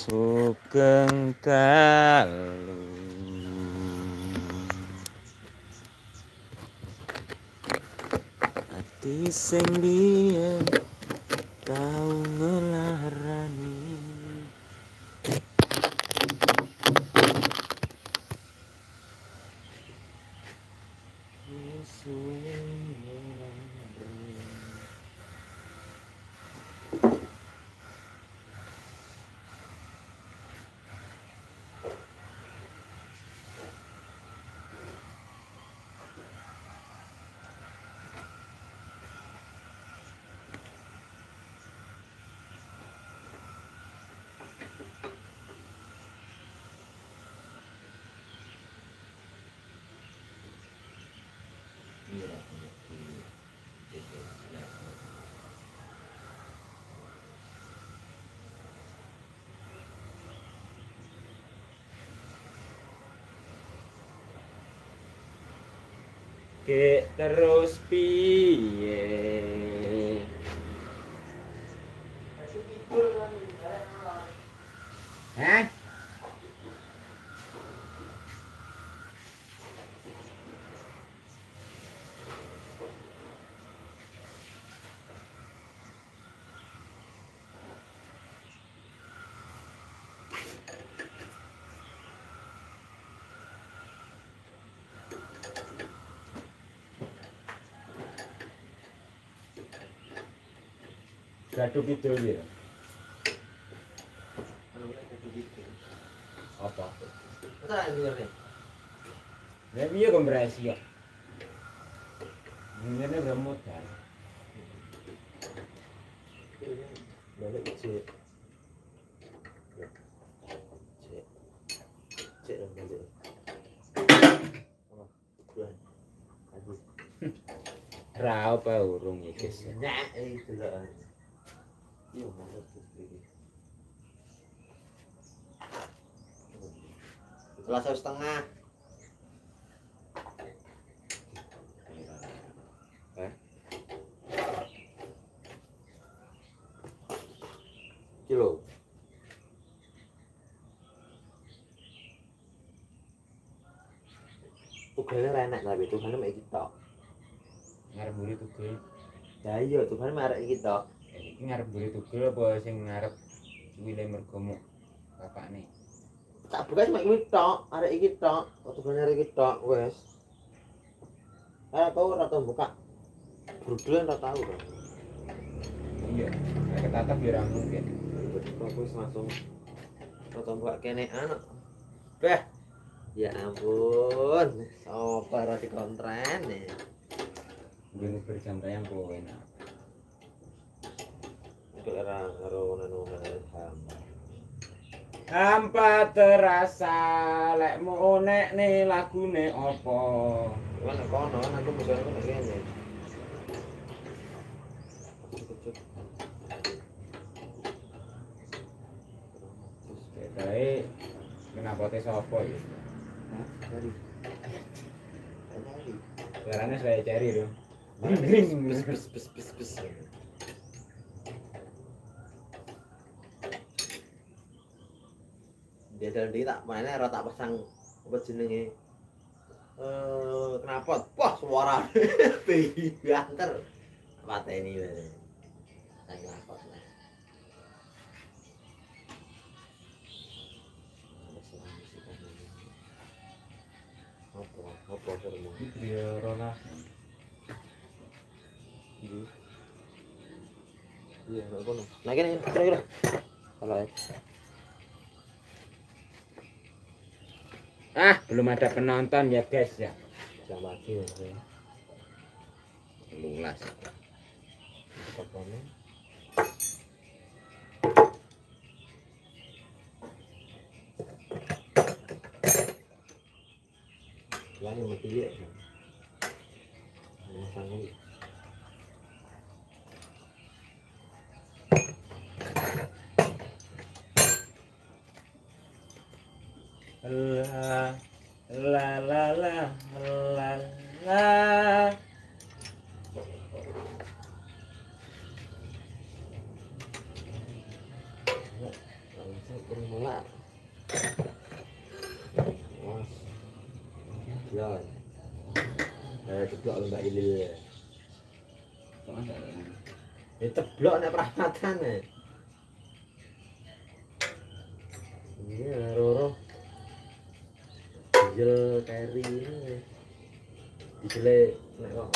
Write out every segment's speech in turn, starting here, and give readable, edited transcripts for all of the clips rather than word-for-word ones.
Sugeng dalu ati sing biyen tau ngelarani Kek terus piye Hah? Gaduh kidul ya. Apa? Masa denger nih? Ya piye kok berasi kok. Ngene bermodal. Balik cek. Cek dong balik. Tuhan. Aduh. Ra apa urung ya guys. Nah, itu lah. Iya, mana tuh ini. Kelas 1,5. Kilo. Tugasnya enak tapi Tuhan mek kita. Ngarep mburi tugel. Ya iya, Tuhan mek arek kita. Iki ngarep mburi tugel apa sing ngarep wile mergomu bapakne. Tak buka mek iki tok, arek iki tok. Tuhan arek iki tok wis. Kau ora tau buka. Brudelan ora tau kok. Iya, nek ketatap ya ora mungkin. Aku langsung ora buka kene anak. Beh. Ya ampun, sapa ora dikontren nih. Gue berjam tayang kok enak. Iku ora karo ngono Hampa terasa lekmu nek ne lagune apa? Mana kono aku bisa ngono kene. Kae kenapa te sapa ya? Hah? Dari. Caranya saya cari dong. Bes. Dia tadi tak mainnya ora tak pasang apa jenenge knalpot. Wah, suara banter. Pateni wae. Sang knalpot. Apa seremu? Dia Rona. Iya, nek kono. Nah kene kira-kira. Kalau Belum ada penonton ya guys ya. jam pagi ya. 12. Kokone. Lagi mati dia. Masang ini. La. Langsung ke rumah Enggak. Mas. Ya. Ceblok Mbak Ilil. Kok ada Ya ceblok nek perawatan ya. Iya, Roro. Diesel carry ini. Diesel nek kok.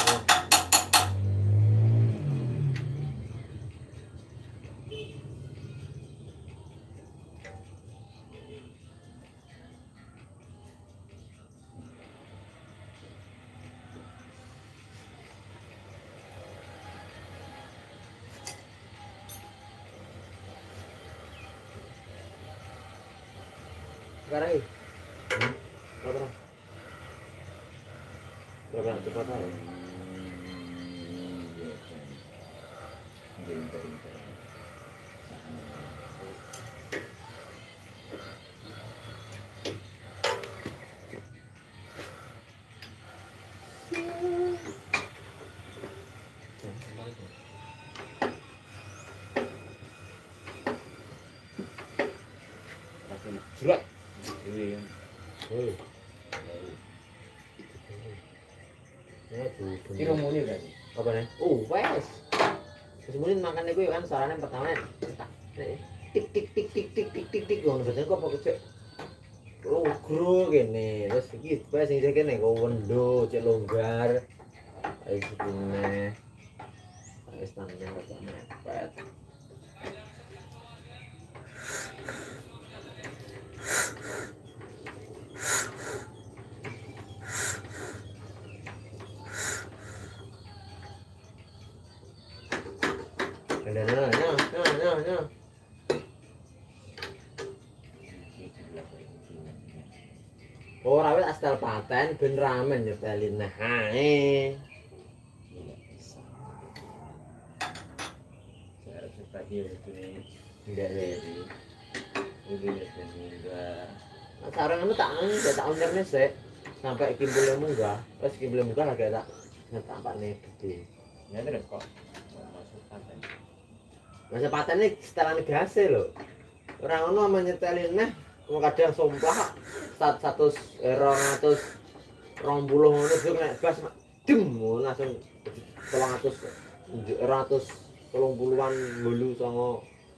Sekarang ini. Berapa? Berapa cepat aja. jelas. Ini Hei. Ya tuh. ini romone kan. Apa nih? Wes. Terus kemudian makan itu kan suaranya pertama nih. Tik tik tik tik tik tik tik tik ngono biasanya kok pakai cek logro gini terus iki wes sing kene kok wendo cek longgar ayo segini wes tangannya rada mepet nah. Oh, rawit asal paten ben ramen nyepelin nah ae. Saya sebagai ini Enggak dari. udah enggak. Nah, sarang anu tak undangnya sih. Sampai kimbulnya munggah. Pas kimbulnya munggah lagi tak tampaknya gede. Ya terus kok masuk paten. Masa paten ini setelan gas lho. Orang ono menyetelin nah kadang sumpah 200 ngono itu nek gas dem langsung 230-an bulu songo.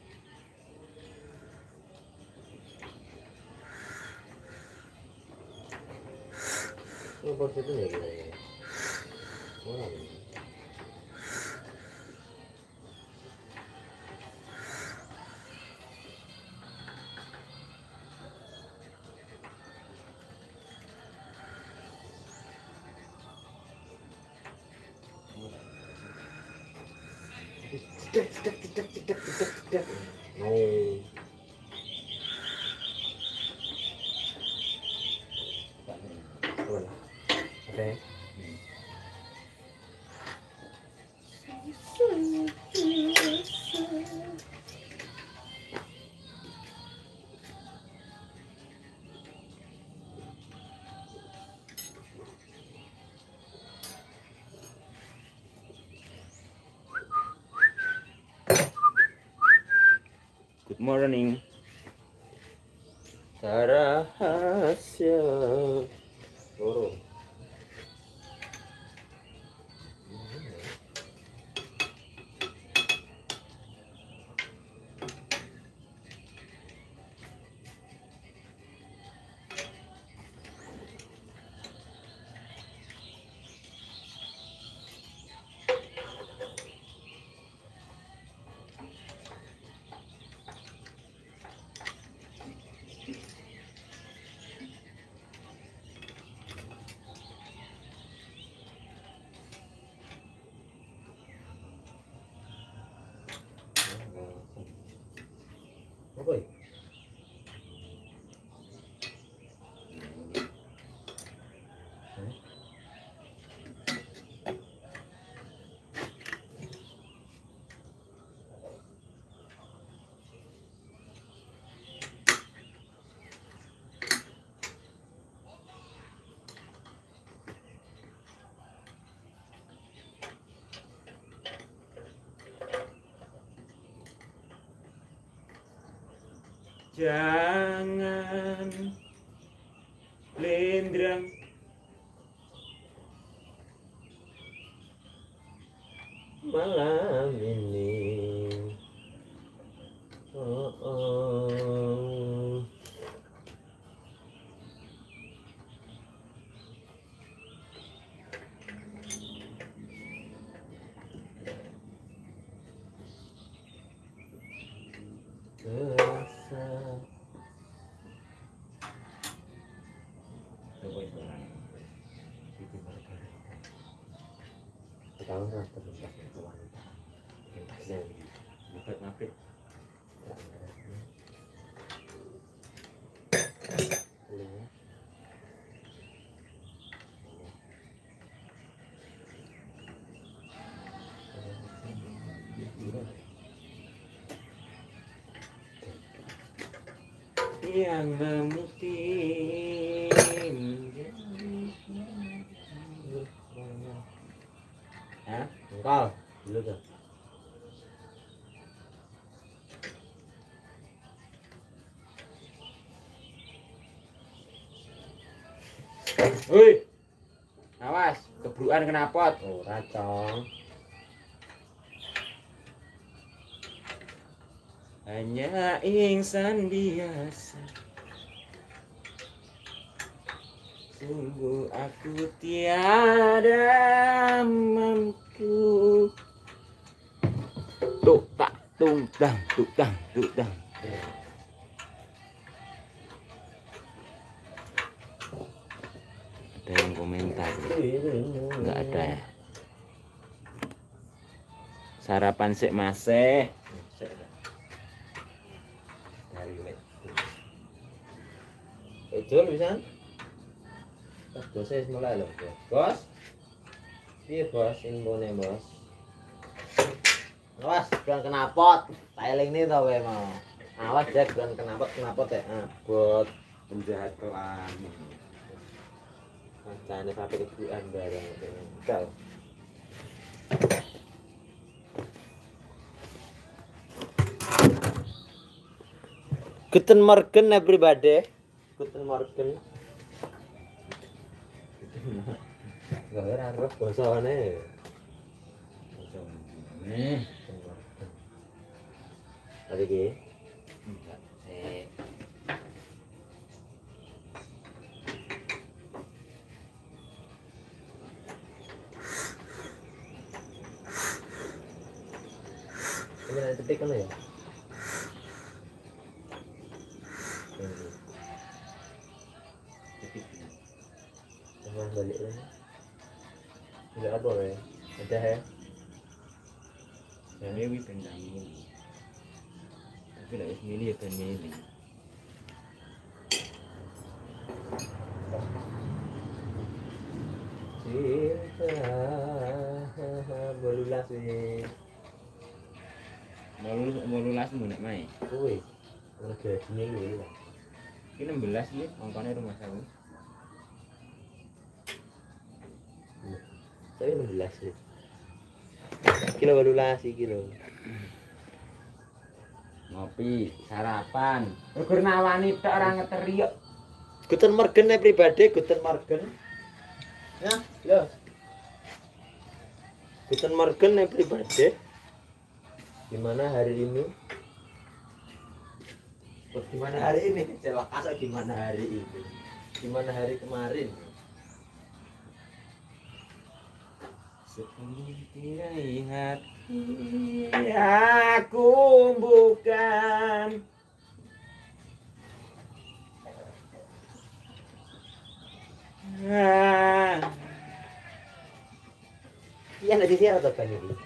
Apa situ ya kita ya? Ora. Cedak. Oh. Boleh. Oke. Good morning. Sarahasya. Loro. Apa ya? Jangan lendrang malam ini. Oh, oh. Rasa tahu nggak terlibat wanita yang bukan ngapit yang memutih Hah? Engkau dulu tuh. Woi, awas, kebruan kena pot. Ora, Cong. Hanya insan biasa. Sungguh aku tiada mampu. Tuk tak tung tang tuk tang tuk tang. Ada yang komentar? Enggak ada ya. Sarapan sik masih. Jol bisa? Bos saya mulai loh, bos. Iya bos, infone bos. Awas, jangan kena pot. Tiling nih tau gue mau. Awas Jack, jangan kena pot ya. Buat Penjahat kelam. macamnya sampai kebuan barang. Kau. Guten Morgen everybody. Guten Morgen. Gak ada arep basane. Tadi ki. Ini ada detik kan ya? Balik lagi. Tidak apa ya? Ada ya? Ya ini pendang ini. Tapi tidak milih ya milih. Cinta belulas nih. Mau lulas mau nak main. Woi, mana gajinya lu ya? Ini 16 nih, ongkosnya rumah saya. Tapi 16 sih. Kilo belulas sih kilo. Ngopi, sarapan. Ukur nawani tok ora ngeteriuk. Guten Morgen everybody, Guten Morgen. Ya, lo. Guten Morgen everybody. Gimana hari ini? Gimana hari ini? Jelas gimana hari ini? Gimana hari kemarin? Seperti hati aku bukan. Iya nanti siapa atau kan ini?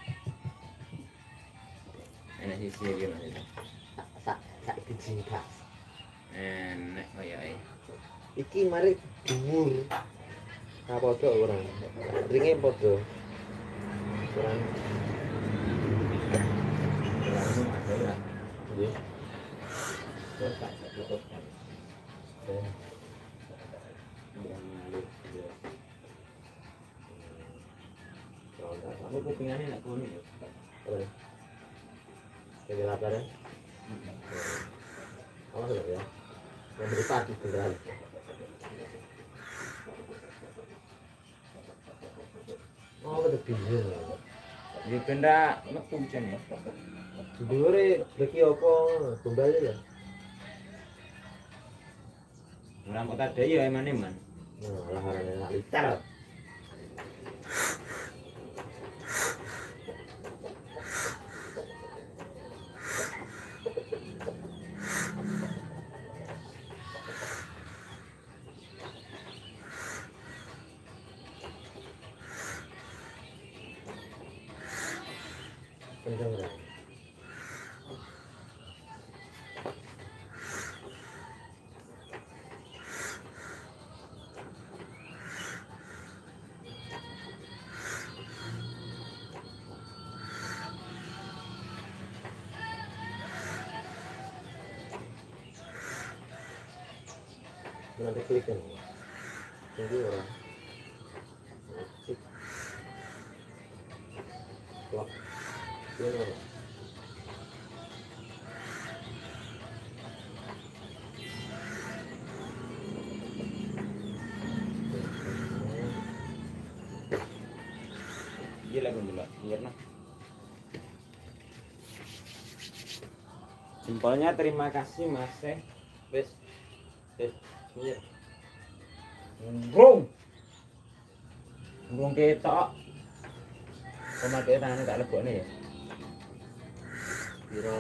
Enak sisi gimana? Tak cinta. Enak koyo Iki mari dhuwur. Apa tok orang? Ringe padha. Orang ada ya. nggih. Terus tak tutup kan. Kamu kupingannya nak kuning ya? Apa? Kayak lapar ya? Awas ya. Yang berpadu beneran. Oh, betul bingung. Di benda metu jan ya. Dhuwure beki apa? Gombal ya. Ora kok tadi ya eman-eman. Nah, laharane nak liter. Kenceng ora? Nanti klik kan. Tunggu ora. Sip. Lock. Iya ora. Iya lah dulu. Biar nah. Jempolnya terima kasih Mas. Wes. Wes. Iya. Burung. Burung ketok. Pemake tangannya tak lebokne ya. Piro?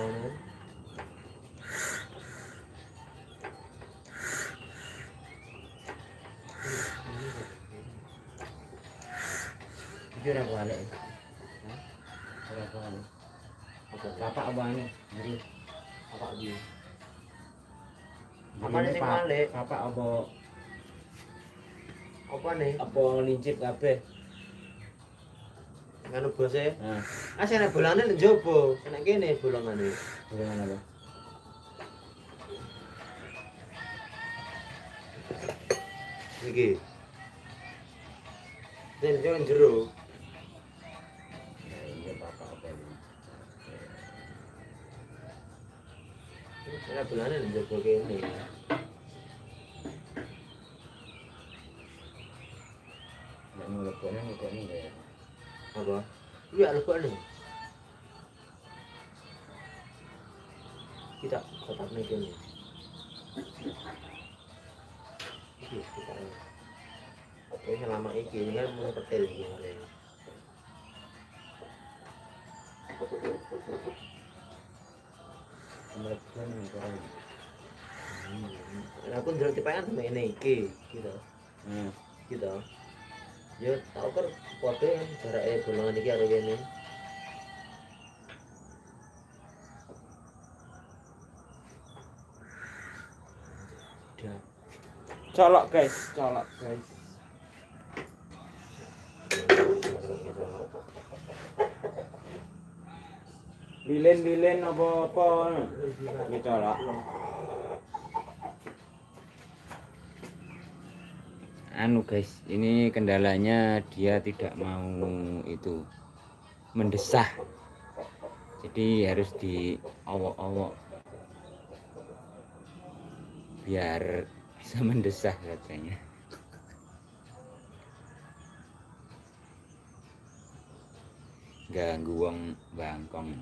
Iki ora balik. Hah? Ora balik. Bapak abane. Ngeri. Apa iki? Apa Apane sing balik? Bapak apa Apa nih? apa lincip kabeh. Nganu bose. Nah, Ah sene bolane nang njaba, nek kene bolongane. bagaimana lo? Iki. Nek nang jero. Ya iya bapak apa ini? Nek bolane nang njaba kene. Nek ngelebokne kok ini ya. Apa? Iya lebokne. Kita kotak nih kene. Iki kita. Oke, selama iki kan mau petil iki ngene. Melebihan orang. Aku ndelok tipean sampe ngene iki, gitu. Nah, Gitu. Ya tau kan podo kan jarake bolongan iki karo kene. Udah. colok guys, colok guys. Lilin-lilin apa-apa iki colok. Anu guys, ini kendalanya dia tidak mau itu mendesah. Jadi harus diowok-owok biar bisa mendesah katanya. Ganggu wong bangkong.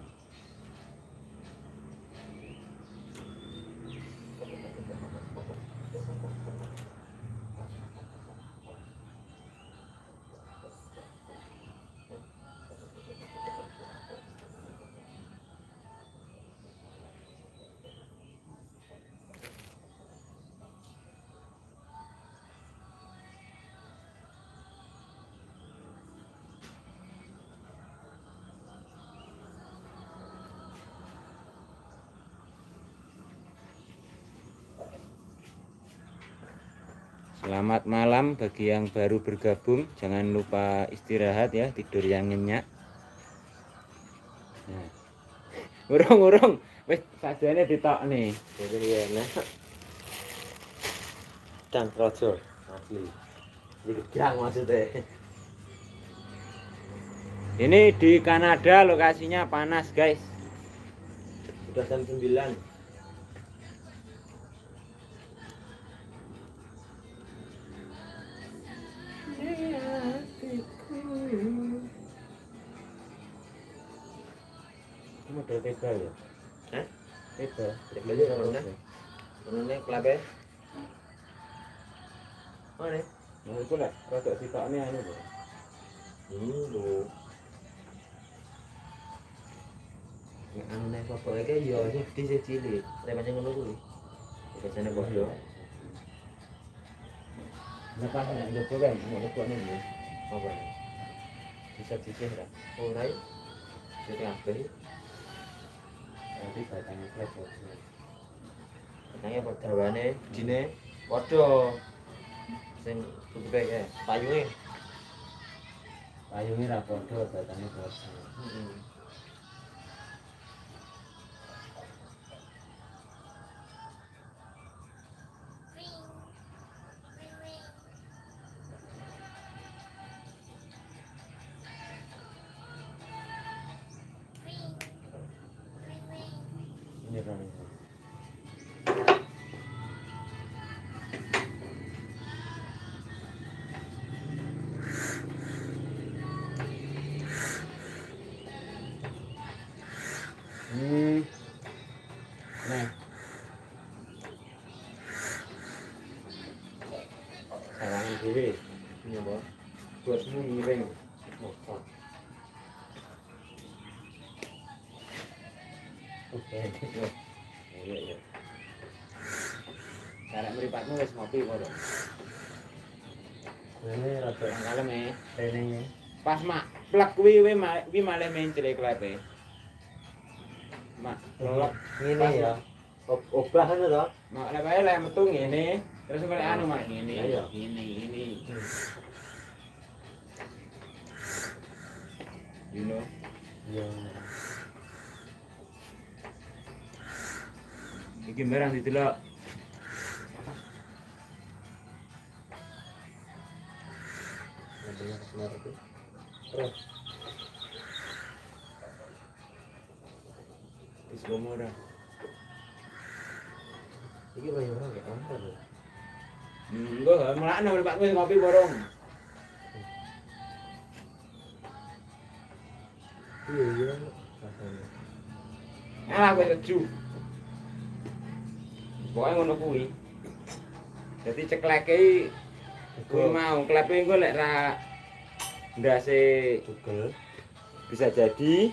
Selamat malam bagi yang baru bergabung. Jangan lupa istirahat ya, tidur yang nyenyak. Nah. Urung, wis sajane ditokne. Jadi ya nah. Dan krojo asli. Jadi gedang maksudnya. Ini di Kanada lokasinya panas, guys. Udah jam 9. Ada. Trek beli mana? Mana klabe? Mana? Nah, iku lek rada sitokne anu lho. Lho. Nek anu nek foto iki yo sing gede sing cilik. Nek pancen ngono kuwi. Biasane padha. Nek pas nek jopo kan nek lekone lho. Apa? Bisa cicih ra. Ora iki. Sing apel. Nanti batangnya flash. Katanya perdawane dine padha. Sing tutupe ya, payunge. Payunge ra padha batangnya flash. Heeh. Ini kan. Nah, Sarangan dhewe. Iya, Bos. Bosmu miring. Motor. oke. Iya, iya. Karek mripatmu wis ngopi apa dong? Ini rada Kalem e. rene. Pas mak plek kuwi malah mencele klepe. Mak lolok Ngene ya. Obah ngono to? mak lepe lek metu ngene, terus kok anu mak ngene. Iya. Ini. You know. Iya. Iki barang didelok. Bener bener itu. Terus Wis gomo ora. iki bayi orang gak apa lho. Enggak, mulakno mripatmu wis ngopi borong. Iya. Rasane. Alah kowe keju. Pokoke ngono kuwi. Dadi cekleke kuwi mau klepe engko lek ra ndase Google. bisa jadi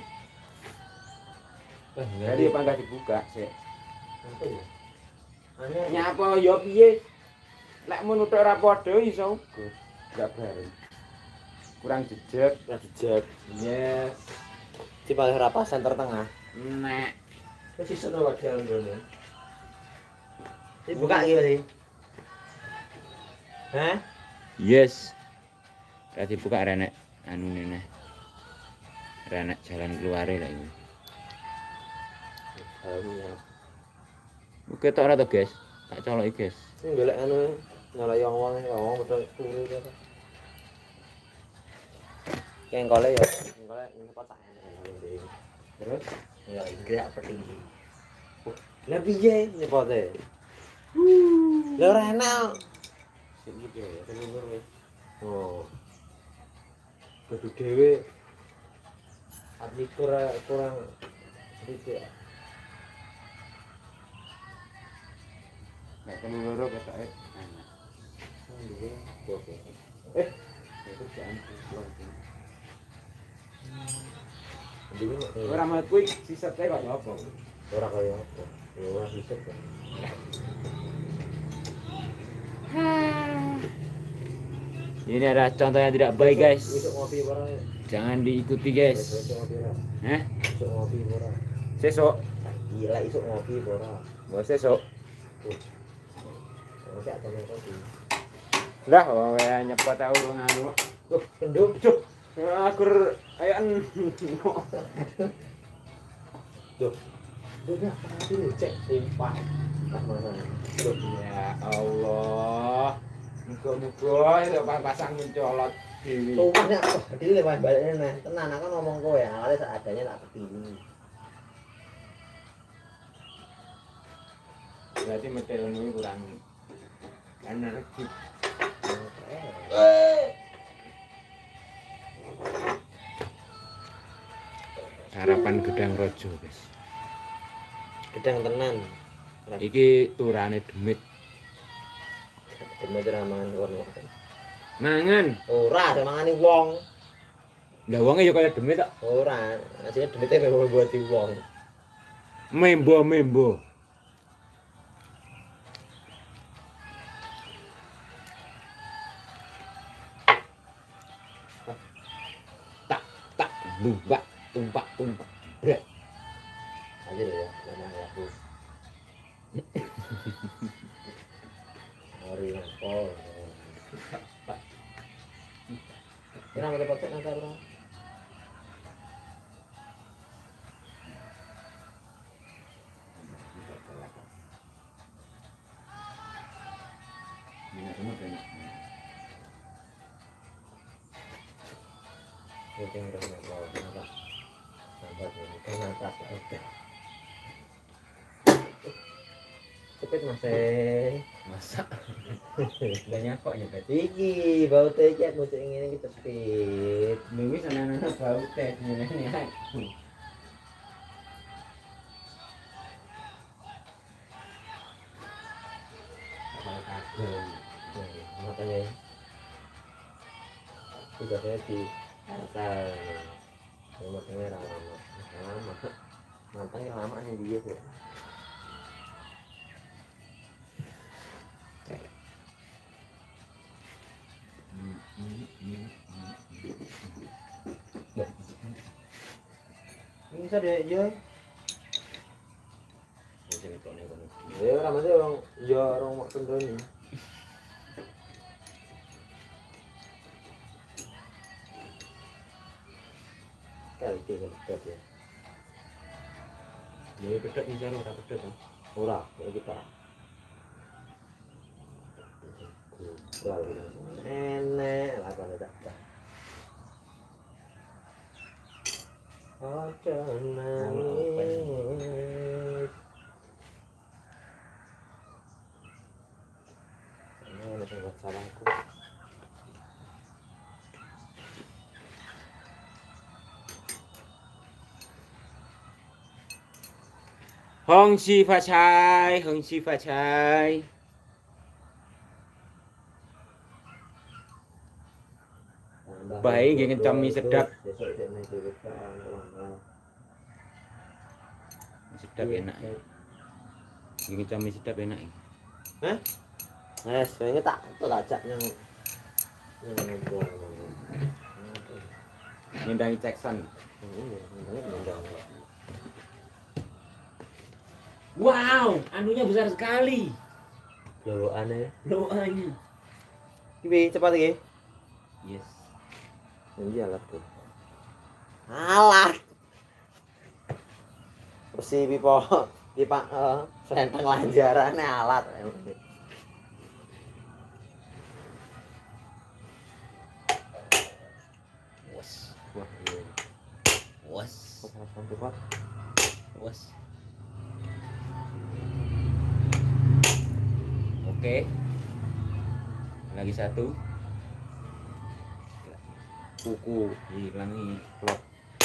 Jadi jadi apa enggak dibuka sih. apa ya? Ane Nyapa ya piye? Lek mun utek ora padha iso uga. Enggak bareng. Kurang jejeg. jejak. Yes. Ci paling rapasan tertengah. Nek Wis iso ora wadal ngono. Dibuka iki berarti. Hah? yes. Ra dibuka renek anune neh. Renek jalan keluare lah ini. Oke tok ora to, guys. Tak coloki, guys. Sing golek anu nyolok wong betul turu to. Kengkole ya, kengkole ini kotak. Terus Ya gerak petinggi. Lah piye nyepote? Lah ora enak. sik iki ya, telur wis. Oh. Kudu dhewe aplikur kurang sedikit. Nek telur loro ketoke enak. Oke. Itu jangan keluar. Ndine Ora mau kuwi sisete kok apa? ora kaya apa. Ya ora bisa kok. Ini adalah contoh yang tidak baik, guys. Besok ngopi ora? Jangan diikuti, guys. Besok ngopi ora? Heh, Besok ngopi ora? sesok. Gila isuk ngopi ora? Mau sesok. Ora ada yang kopi. Lah, wae nyepot tau nganu. Tuh, kendung. Cuk. Akur ayan. Duh. Udah, ini cek timpah. Pas mana? Duh. Ya Allah. Muga-muga itu pasang mencolot dewi. Tumpah nek bedil lewat baliknya nah. Tenan aku ngomong kowe ya, awalnya seadanya tak bedil. Berarti metel ini kurang energi. Harapan gedang rojo, guys. gedang tenan. Iki turane demit. Demit ora mangan kono. Mangan. Ora, mangani wong. Lah wonge ya kaya demit kok. Ora, asline demite memang buat wong. Membo. Tak tumpak. Brek. Aja ya, nama aku. Ori apa? Kira ada pakai nanti bro. Ini yang udah nambah. Nambah ini kan atas oke. Cepet masih Masak. Banyak kok ya tadi. iki bau teh cat muncul ngene iki cepet. Dewi sana bau teh nyenengnya. Kalau kagum. Makanya sudah saya di atas matangnya lama matangnya lama nih dia tuh ini bisa deh ya orang masih orang ya orang makan ini kali tiga pedot ya Dewi pedot nih jaro ora pedot. ora ya kita enek lah kan tak ojo nangis ini masih buat salahku Hong Si Fa Chai. Baik nggih kencang mie sedap. Sedap enak. Nggih kencang mie sedap enak. Hah? Sebenarnya tak ajak yang Nyendangi Jackson. Wow, anunya besar sekali. Loannya. Doanya. Ini cepat lagi. Yes. Ini alat tuh. Alat. Bersih pipa selentang lanjarannya alat. Was. Wah, iya. Was. Was. Oke. Lagi satu. Kuku hilangi klok.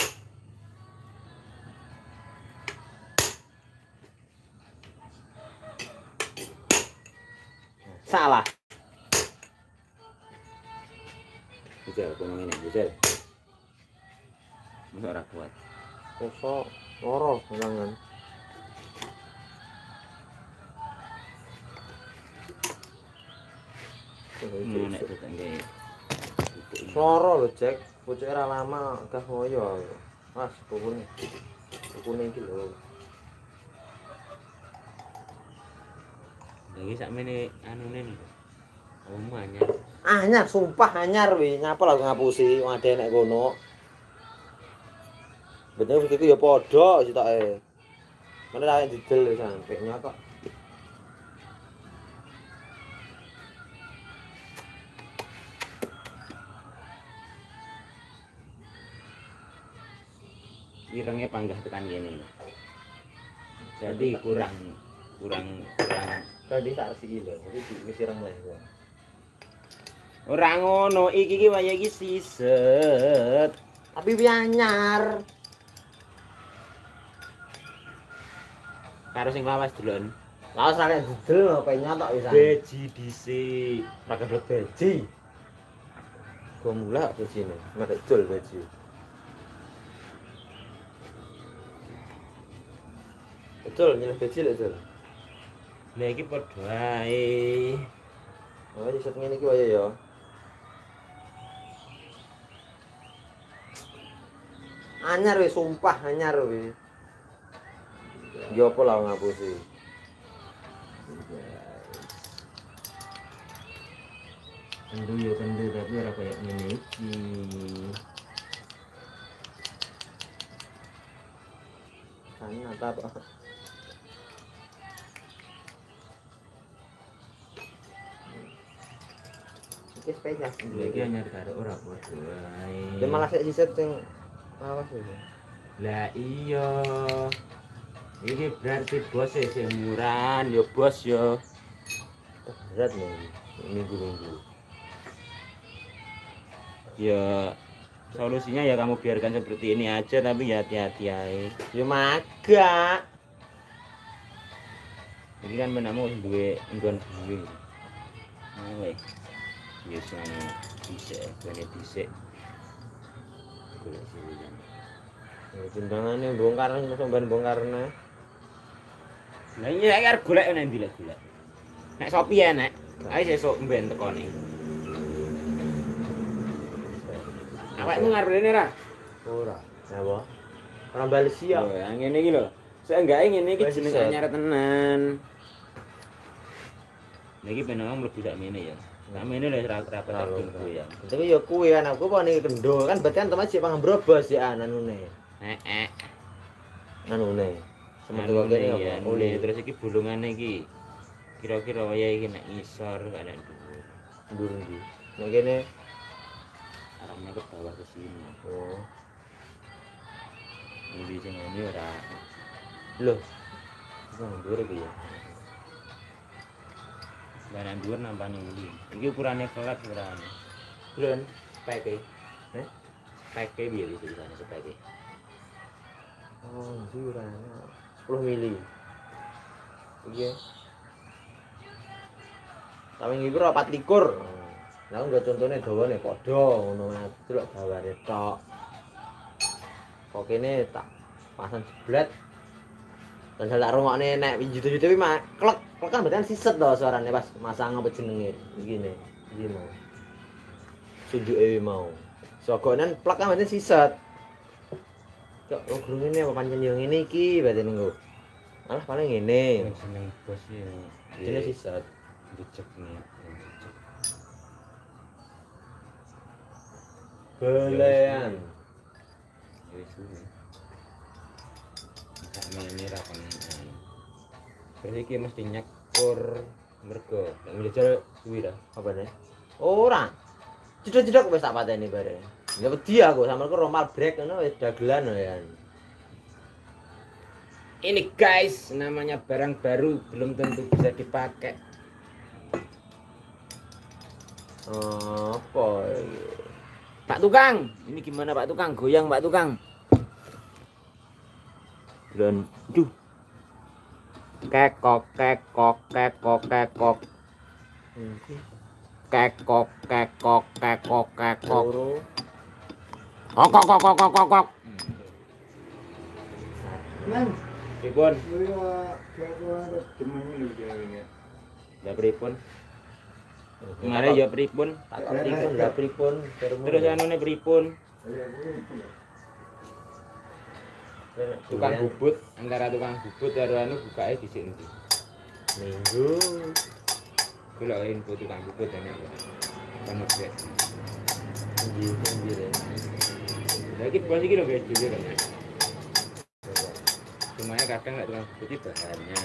Salah. Bujal, ngomong ini, bujal. Masa ora kuat. Kosok loro tangan. Nek tetangga. Loro lho, Jack. Pucuk ora lama gah ngoyo. Mas, bubune. Bubune iki lho. Lagi sakmene anune nih. Omanya. Anyar, sumpah anyar wi. Ngapa lho ngapusi wong ade nek kono. Bener iki ya padha sitoke. Mana ra didel sampe nyotok. Irengnya panggah tekan gini. Jadi kurang. Tadi tak resi lho, jadi wis ireng leh kok. Ora ngono, iki waya iki siset. Tapi wi anyar. karo sing lawas delon. Lawas ra nek didel apa nyotok pisan. Beji dhisik. Ra keblek beji. Gomula bejine, nek dol beji. Betul, nyeleh beji lek dol. Lah iki padha ae. Oh, iso ngene iki wae ya. Anyar wis sumpah anyar wis. Ya apa lah ngapusi. Kendu ya kendu tapi ora kayak ngene iki. Sana apa? Iki spesial. Iki anyar karo ora padha ae. Dia malah sik siset sing awas iki. Lah iya. Iki berarti bos sing murah ya bos ya. Berat nih minggu-minggu. Ya solusinya ya kamu biarkan seperti ini aja tapi ya hati-hati aja. Ya maga. Ini kan menamu duwe nggon duwe. Awe. Biasanya bisa bane dhisik. Golek silihan. Ya timbangane bongkar sampean bongkarne. Lah iya arep golek nek ndi lek golek. Nek Shopee ya nek. Ayo sesuk mben tekone. Awakmu ngarep rene ra? Ora. Napa? Ora bali siap. Oh, yang ngene iki lho. Seenggake ngene iki jeneng anyar tenan. Niki penang mlebu sak mene ya. Sak mene lek rapat aku ya. Tapi ya kuwi anakku apa niki kendo kan berarti kan teman sik pangrobos ya anune. Anune. Semoga kene ya. apa? Oleh terus iki bulungane iki. Kira-kira waya iki nek ngisor gak nek dhuwur. Ndur ndi. Nek kene Arahnya ke bawah ke sini. oh. Ini sing ini ora. Loh. Iku ndur iki ya. Lah dhuwur nampane iki. Iki ukurane kelas urane. Belum speke. Speke piye iki tulisane speke? Oh, urane 10 mili. Iki. Tapi iki ora 24. Nah, nggo contone dawane padha ngono delok dawane tok. Kok kene tak pasang jeblet. Dan tak rungokne nek video-video kuwi klek kan berarti kan siset to suarane pas masang apa jenenge ngene. Iki mau. Sunjuke mau. Sogonen plek kan berarti siset. Kok guru ngene apa pancen yo ngene iki berarti nggo. Malah paling ngene. Seneng bos ya. Jenenge siset. Dicek nih. Belean. Wis suwe. Sak mene ra kon. Terus iki mesti nyekur mergo nek njajal suwi ra. Apa nih? Ora. Jedok-jedok wis tak pateni bare. Ya wedi aku sampe romal brek ngono wis dagelan ya. Ini guys, namanya barang baru belum tentu bisa dipakai. Apa iki? Pak Tukang, ini gimana Pak Tukang? Goyang Pak Tukang. Dan, duh. Kekok, kekok, kekok, kekok. Kekok, kekok, kekok, kekok. Kok, kok, kok, kok, kok, kok. Man, Pripun? kaya harus temennya lu jadinya. Lah pripun? Kemarin ya pripun? Tak pripun, lah pripun. Terus anune pripun? Tukang bubut, antara tukang bubut karo anu bukake dhisik endi? Minggu. Golek info tukang bubut enek. Kan wis. Endi le. Lah iki bos iki lho guys, dhewe kan. Cuma ya kadang nek tukang bubut iki bahannya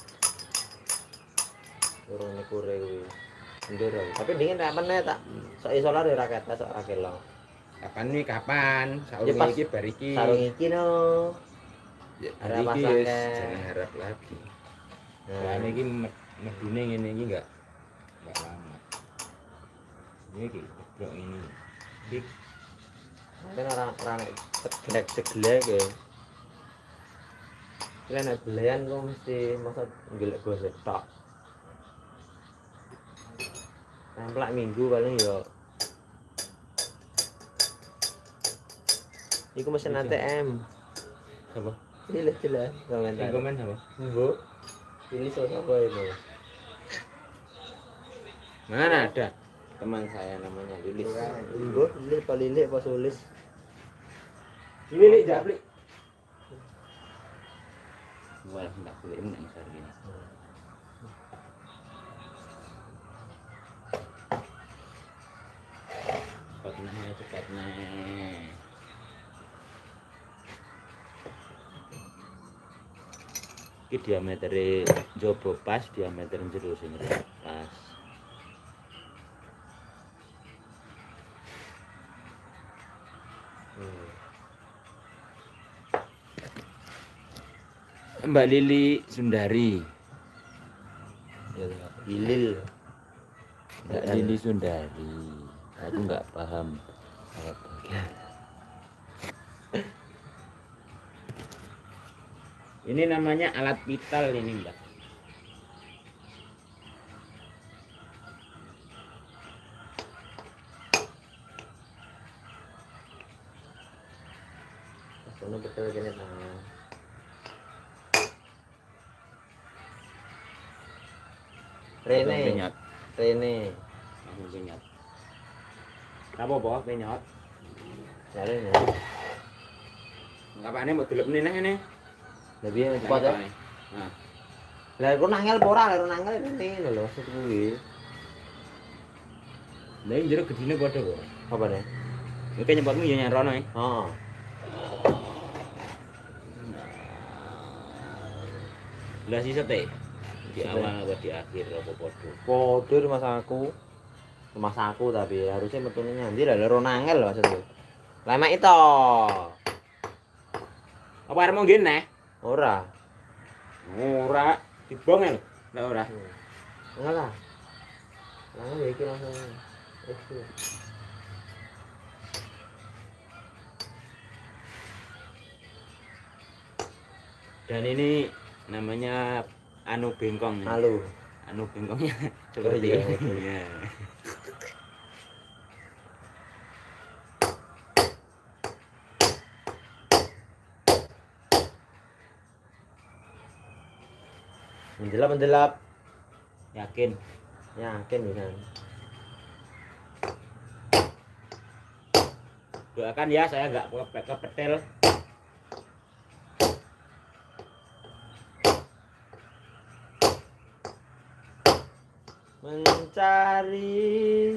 Urung nekure kuwi. Ndur. Tapi dingin nek meneh tak sok isolar ya ra ketes sok ra kelong. kapan nih kapan? Saurung Ya, pas iki bar iki. Sarung iki no. Ya, Ada iki pasangnya. wis jangan harap lagi. Nah, ini iki medune ngene iki enggak lama. Ini iki blok ini. Iki Kan orang seglek ya. Kalian nek belian kok mesti masa golek gosip tok. Templak minggu paling yo. Iku mesin ATM. Apa? Pilih jelas komentar. Yang komen apa? Mbok. Pilih sapa itu? Mana ada teman saya namanya Lilis. Mbok, pilih apa Lilik apa Sulis? Lilis japlik. Wah, enggak boleh menang besar gini. Cepat nih. Iki diametere njaba pas, diameter jero sing pas. Mbak Lili Sundari. Bilil. Mbak Lili Sundari. Aku nggak paham apa bagian. Ini namanya alat vital ini, Mbak. Sono betul gini tangan. Rene. Penyot. Rene. Langsung penyot. Apa penyot? Jare ya. Ngapane mbok delep meneh ini? Lebih cepat ya. Nah, Lah kok nangel apa ora? Lah nangel ini lho maksud kuwi. lha iki jero gedine padha kok. Apa nih? Iki nyempatmu ya nyarono ya. Heeh. Lah sisa teh. Di awal apa di akhir apa padha. Podo rumah saku. Rumah saku tapi harusnya metune nyandi lah loro nangel lho maksudku. Lah mek itu. Apa arep ngene? Ora. Ora dibong lho. Lah ora. Enggak lah. Nangel ya iki langsung. Dan ini namanya anu bengkong. Halo. Anu bengkongnya seperti iya, ini. Ya. Mendelap. Yakin. Yakin bisa. Doakan ya saya nggak kepetel. Mencari.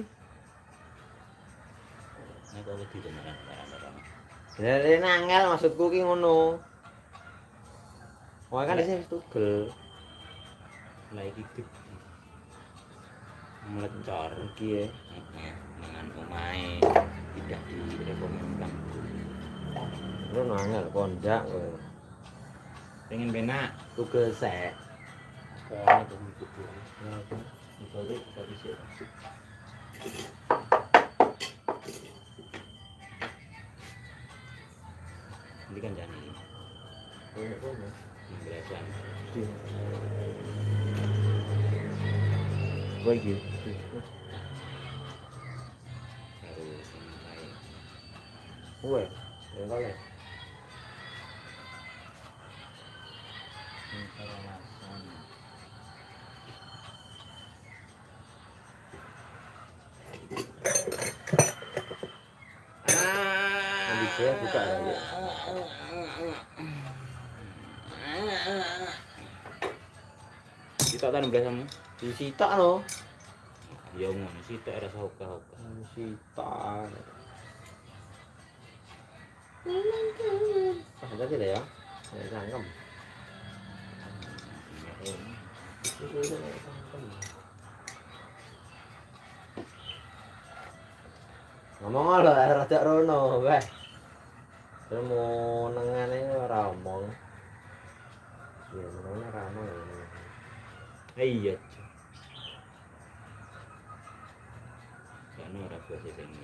Nah, kok wedi tenan barang-barang. Dari nangel maksudku ki ngono. Wah kan disini tugel. Lah iki gede. Melecor Iki ya. dengan omahe tidak direkomendasikan. Lu nangel kondak kowe. Pengen benak Tugel sek. kayak itu gitu. Misalnya kita bisa. Ini kan jangan ini. Pembelajaran. Kowe iki. Harus mulai. Kowe. Ya kale. Nanti saya buka lagi. Kita tanam belasamu. Disita no. Ya ngono sih tak rasa hoka-hoka. Disita. Pas aja tidak ya. Ya cangkem. Ngomong lho rada rono, weh. Mau nengane ora omong. Ya nengane ora omong. Iya. Karena ora biasa ini.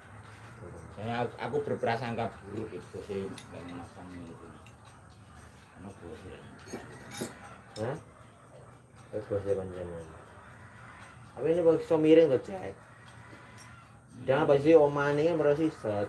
Saya aku berprasangka buruk itu sih nggak memasang itu. Nopo sih? Hah? Bagus ya panjenengan. Tapi ini bagus so miring tuh cek. Jangan pasti oman ini kan berarti set.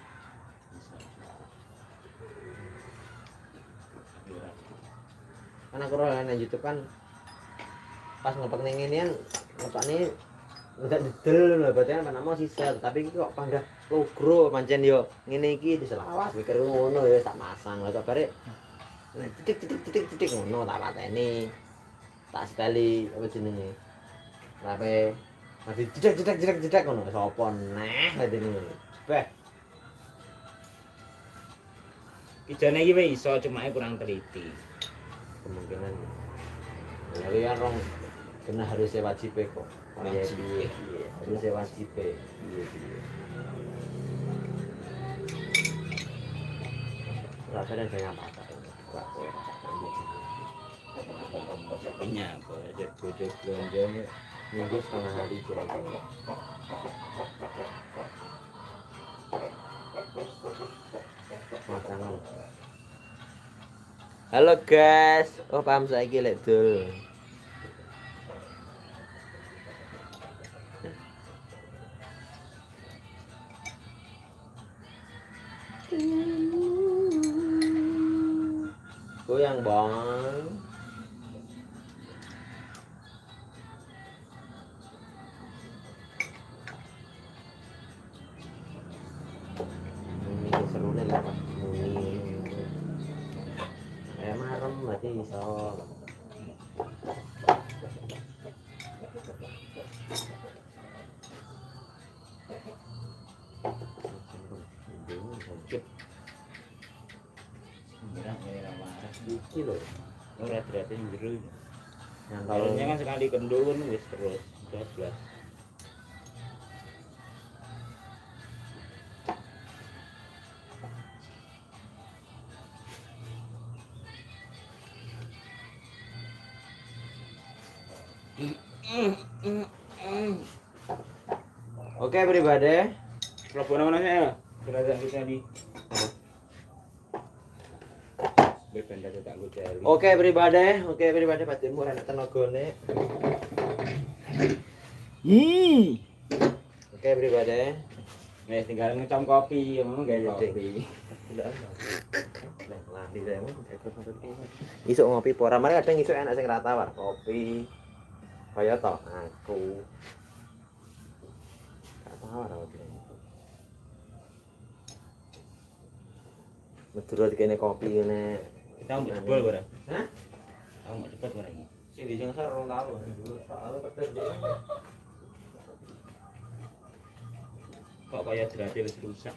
Karena aku rolan YouTube kan pas ngepak ning ini kan ngepak ini enggak detail lho berarti kan mau sisa tapi iki kok panggah logro pancen yo ngene iki diselawas mikir ngono ya tak masang lho kok bare titik ngono tak pateni tak sekali apa jenenge rape masih jedak ngono sapa neh ngene beh Kijane iki wis iso cuma kurang teliti. kemungkinan ya kan rong kena harusnya wajib kok. Wajib. Iya, harusnya wajib. Iya. Rasanya saya apa? Punya apa aja bodoh belanjanya Minggu setengah hari kira-kira. Makanan. Halo guys, oh paham saya lek dul. Goyang bang. Ini seru nih lah Pak. Marem berarti iso. Iki lho. ora berarti jero. Yang Kalau kalau kan sekali kendun wis terus 12. Oke pribadi. Telepon mana ya? Kerajaan kita di benda tak gue cari. Oke pribadi pasti murah tenagane. Oke pribadi. Nih tinggal ngecam kopi, memang gak kopi. Lali saya mau isuk ngopi pora mari kadang isuk enak sing rata war kopi. Kaya to aku. Gak tawar aku. Meduro dikene kopi ngene. Kita mau jebol ora? Hah? Aku mau cepet ora iki. Sing dijengsar 2 tahun. Soale pedes dia. Kok kaya jerate wis rusak.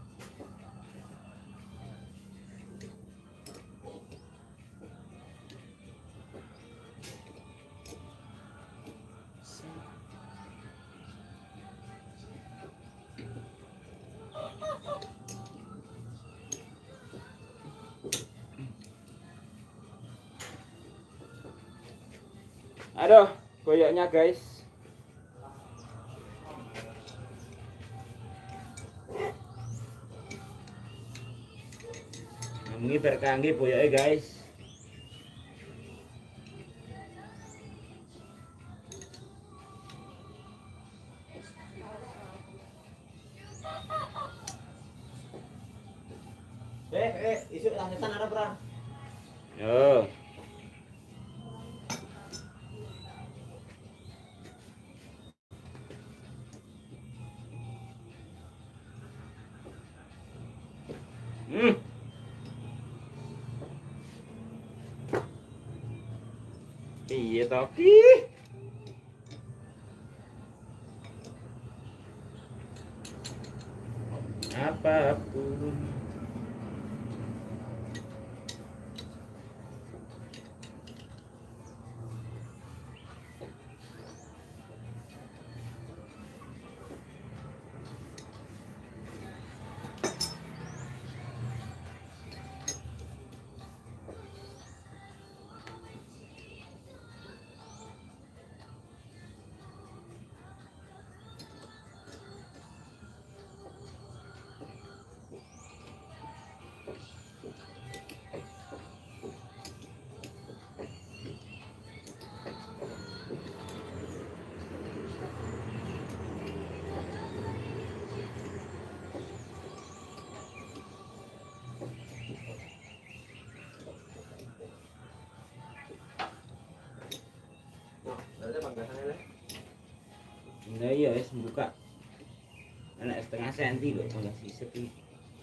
Aduh, koyoknya guys. Ini berkangge koyoknya guys. Isuk lanjutan ada perang. Yo. Iya tapi apapun biasanya. Nah iya wis buka. Anak setengah senti lho enggak sisep iki.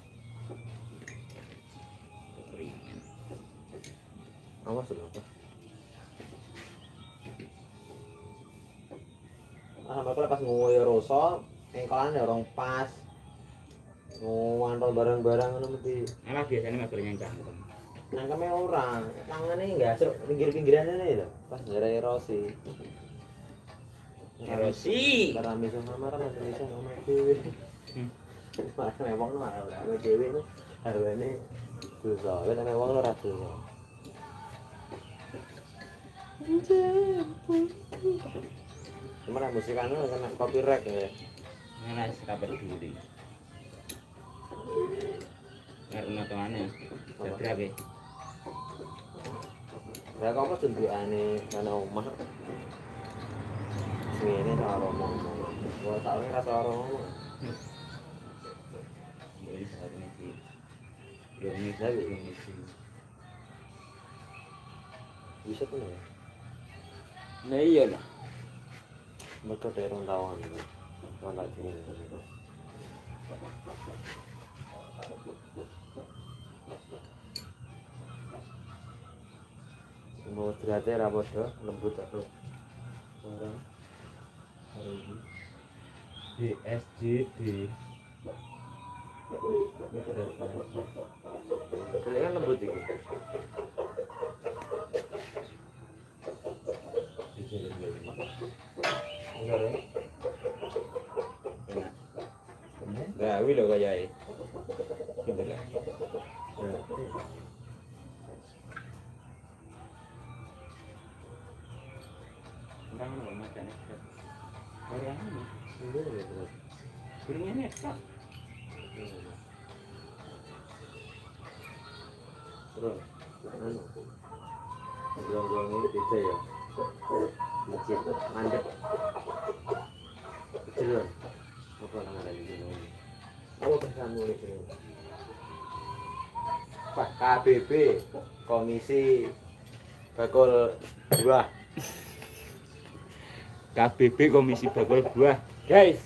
Keringan. Awas lho. Sampai pas ngoyo rasa, engkolan ya orang pas. Ngantol barang-barang ngono mesti Alah biasanya mager nyancang. nangkeme ora. Tangane enggak asuk pinggir-pinggiran ini lho. Pas nyere erosi. Erosi. Karena miso sama kan Indonesia ngomong dhewe. Marane wong lu marane dhewe itu hargane dosa. Wis nek wong ora dosa. Cuman musikan lu kena copyright ya. Nah, sabar dulu. Karena tuane jadrake. Ya kok apa tunjukane ana omah. Ngene ta romo. Gua tau ora rasa romo. Jadi saat ini sih. Belum lagi ini sih. Bisa tuh ya. Nah iya lah. Mereka daerah lawan. Mana ini. Mau derajat ra padha lembut atau orang hari ini DSJD. Ini kan lembut iki. Enggak ya? Enak. Gawe lho kayae. Gitu lah. Orang mau makan es. Orang ini. Kurangnya nekat. Terus, anu, gelong-gelong ini beda ya, licin, mandek, kecil loh, apa namanya di sini? Apa pesanmu di sini? Pak KBB, Komisi Bakul Buah. KBB Komisi Bakul Buah. Guys.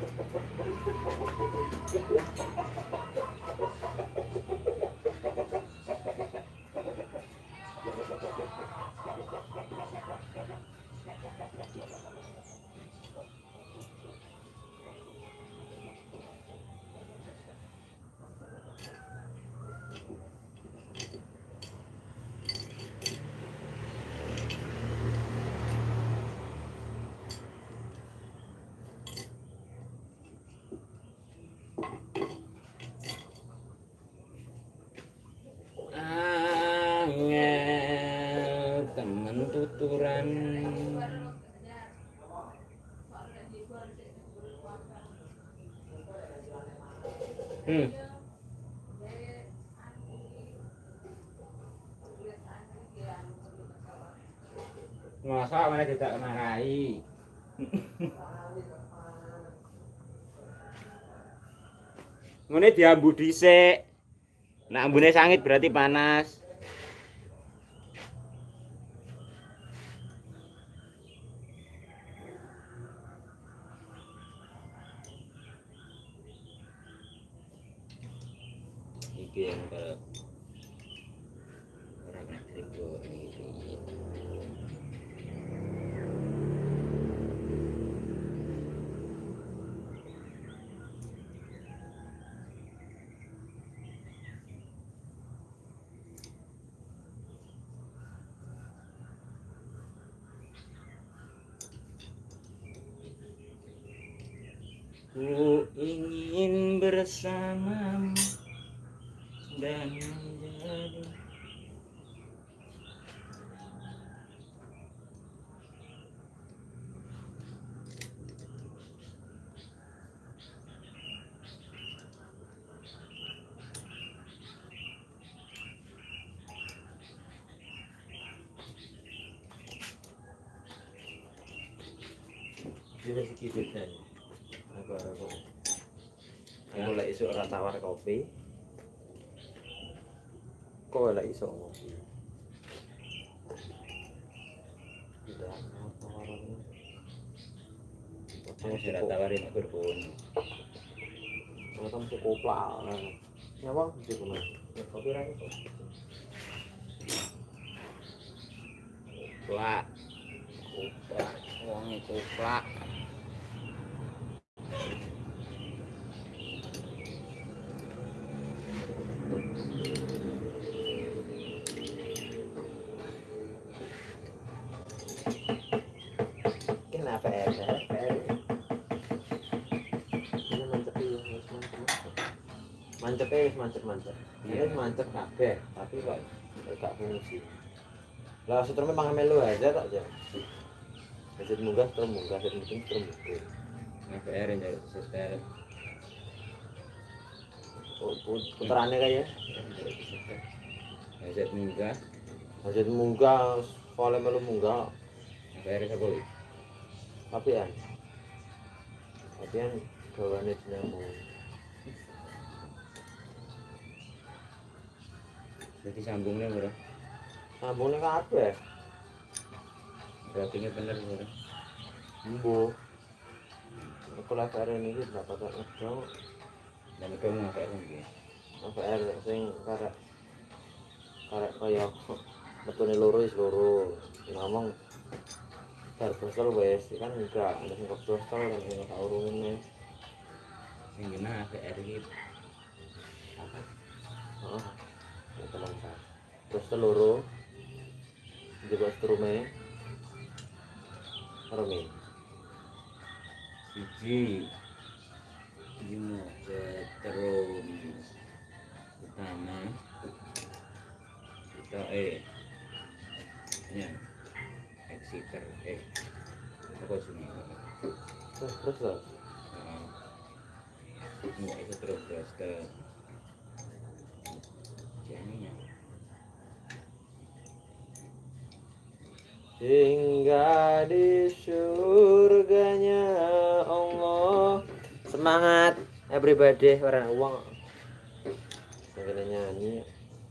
Angel temen tuturan. Masa mana tidak marahi. Ngene diambu dhisik. Nek ambune sangit berarti panas. Iki yang kalau orang Meksiko ini. Ku ingin bersamamu dan menjadi Ini rezeki beda ya. Aku lagi isu orang tawar kopi. Kok lagi isu ngopi? Tidak, tawaran. Saya tawarin aku berbun. Mereka mesti kopla. Ya bang, mesti benar. Ya kopi lagi. Kuplak. Kuplak. Wonge kuplak. Kenapa ya? Ini mantep ya, mantep. Iya mantep kabeh, tapi kok gak fungsi. Lah setrum memang melu aja tak aja. Hasil munggah terus munggah, hasil mungkin terus munggah. FR yang jadi setel. Putarannya kayak Hasil munggah. hasil munggah, soalnya melu munggah. FR saboi. Tapi kan gawane dinamo. Jadi sambungnya bro. Sambungnya kabeh. Ratingnya bener bro. Embo. Aku lah kare ini berapa tak ngedong. Dan itu mau kayak gini. APR sing karek kaya metune loro wis loro. Ngomong bar bosol wis kan enggak ada sing kok bosol kan sing tak urungin. Yang gimana FR gitu. Apa? Heeh. Teman ta. Terus loro. Juga strume. Romi. Siji. Ini setrum utama. Kita ya exiter apa sini? Terus lah. Ini itu terus ke jadinya. Hingga di surganya Allah. Semangat everybody, orang uang segala nyanyi.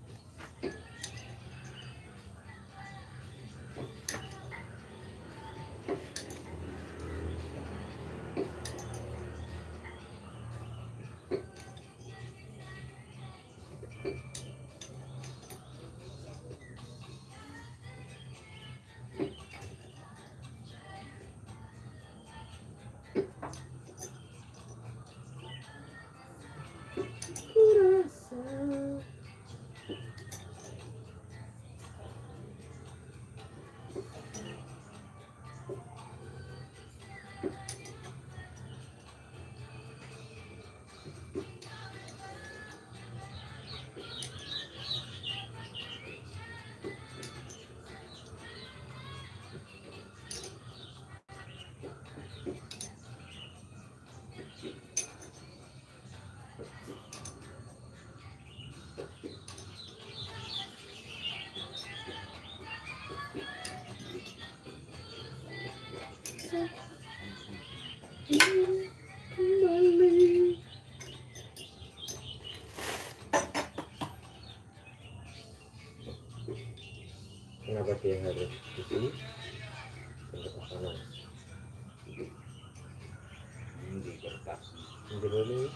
Kenapa dia harus di sini? Untuk ke sana. Ini di kertas. Jadi boleh.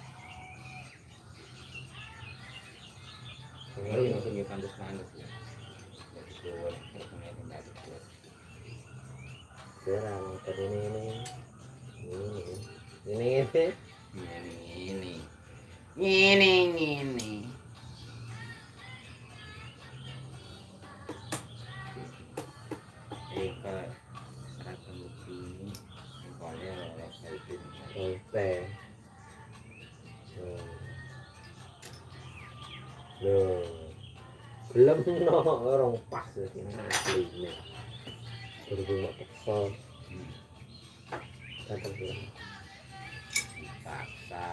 Ini langsung ya pantas ya. Jadi keluar terkena tidak keluar. Serang tadi ini. Ini. Kalau seragam begini, boleh itu. Oke. Loh. Belum no orang pas ini asli ini. Berguna paksa. Datang pulang. Paksa.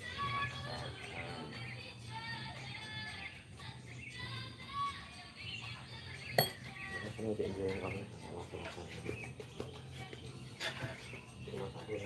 Ini dia yang kamu. Terima kasih.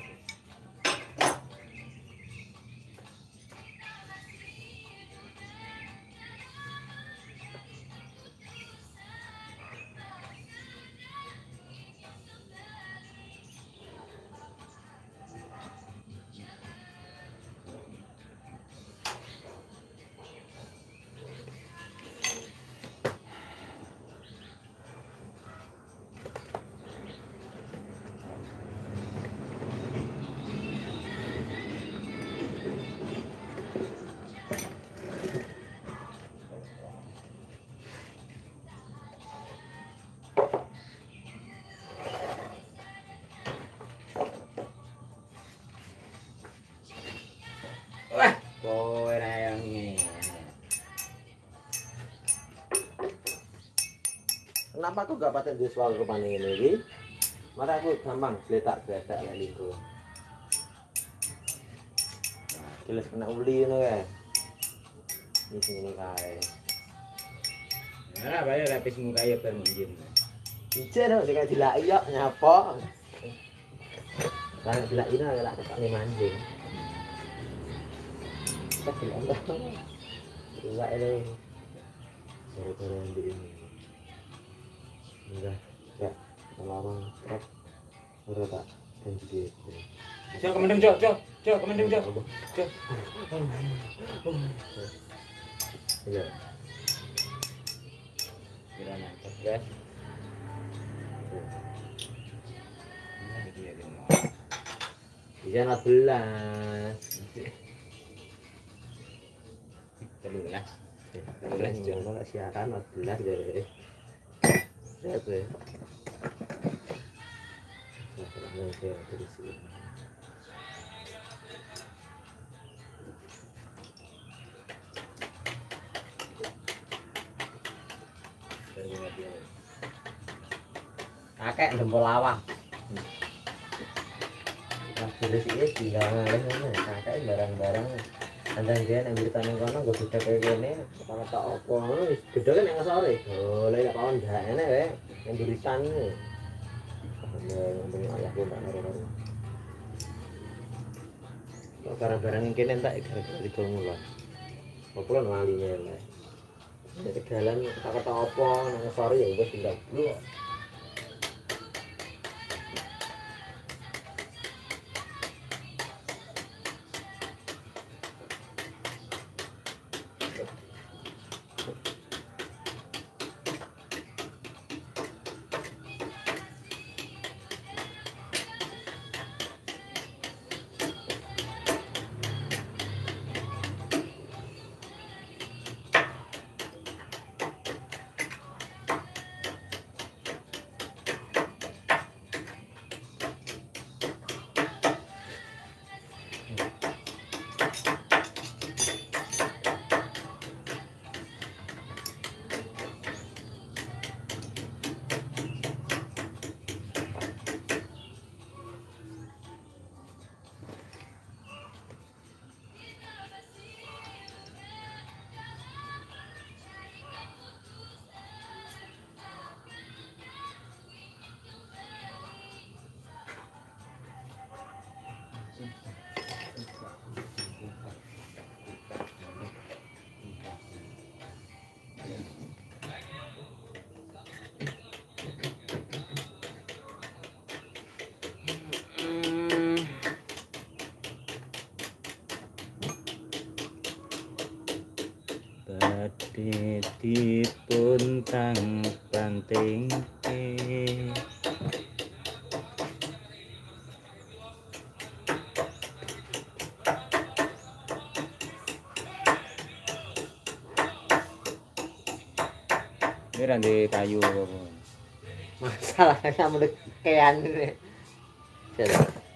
kenapa aku gak paten di soal rupane ngene iki? Mara aku gampang gletak-gletak lek linggo. Nah, jelas kena uli ngono kae. Iki sing ngene kae. Nah, bae lapis muka ya perminjem. Ijen kok dikasih dilaki yo nyapa. Lah dilaki nang lak tekane manjing. Tak dilak. Dilak ele. Gara-gara ini. Enggak, ya, lama truk udah tak ganti dia. Cok, kemendem, Cok, kemendem, Cok. Iya. Kira mantap, guys. Bisa 14. 13. Jangan nggak siaran 14 jadi. Lihat ya. Nanti terus. Kakek jempol lawang. Nah, terus ini tinggal ngalih kakek barang-barang. Andang dia yang berita ning kono nggo beda kaya kene, kepala tak opo ngono wis beda kan yang sore. Oh, lek pawon ndak enek wae yang beritan. Ngomong ayahku ndak naro-naro. Kok barang-barang yang kene entek gara-gara digongol. Opo lan waline lek. Nek dalan tak opo nang sore ya wis tinggal blok. Badhe dipun tang panting. Ini rande kayu apa? Masalahnya mendekean ini. Jadi.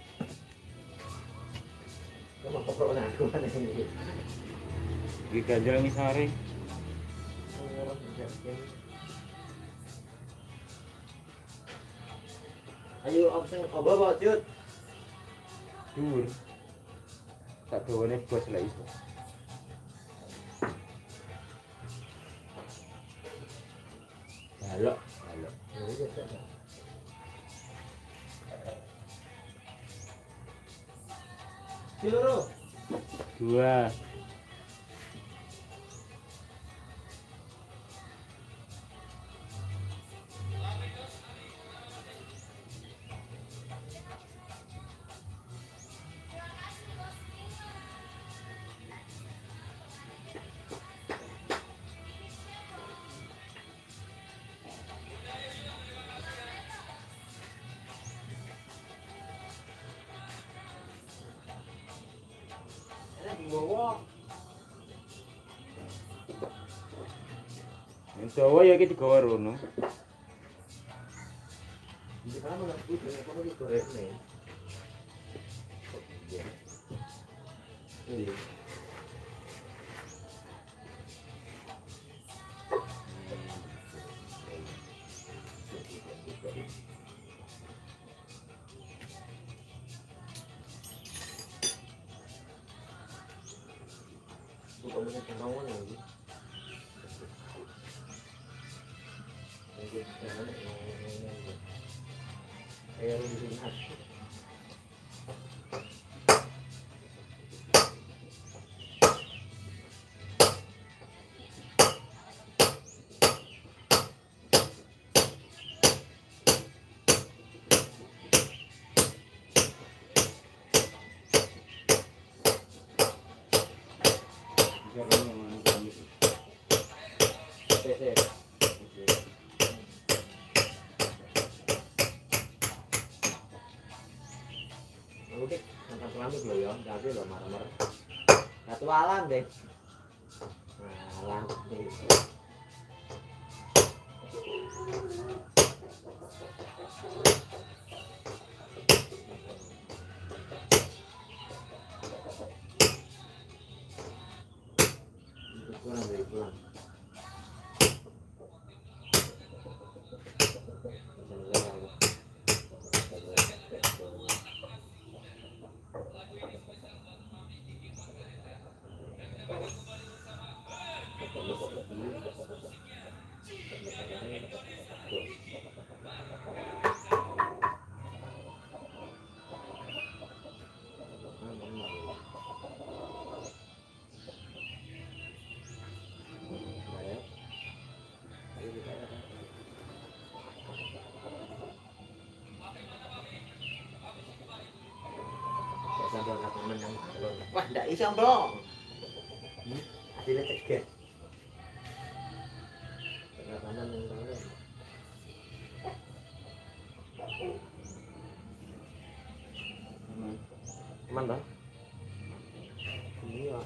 Kamu koprok nang aku ini. Iki ganjel ngisore. Ayo opsi apa Cut? Dhuwur. Tak dawane bos lek iso. Balok. Ciluru. 2. Yang Jawa ya iki digawa rono. Di kana nang kudu nek kono iki goreng nih. Ini. Suka punya pengawan lagi. Ayo lihat. Udik, nonton kelamik lo ya, tapi lo marmer. Satu alam deh. Alam deh. Pulang deh, pulang. Sambil kata menang. Wah, ndak iso, Bro. Hasilnya cegah. Kata menang. Aman, Bang? Iya.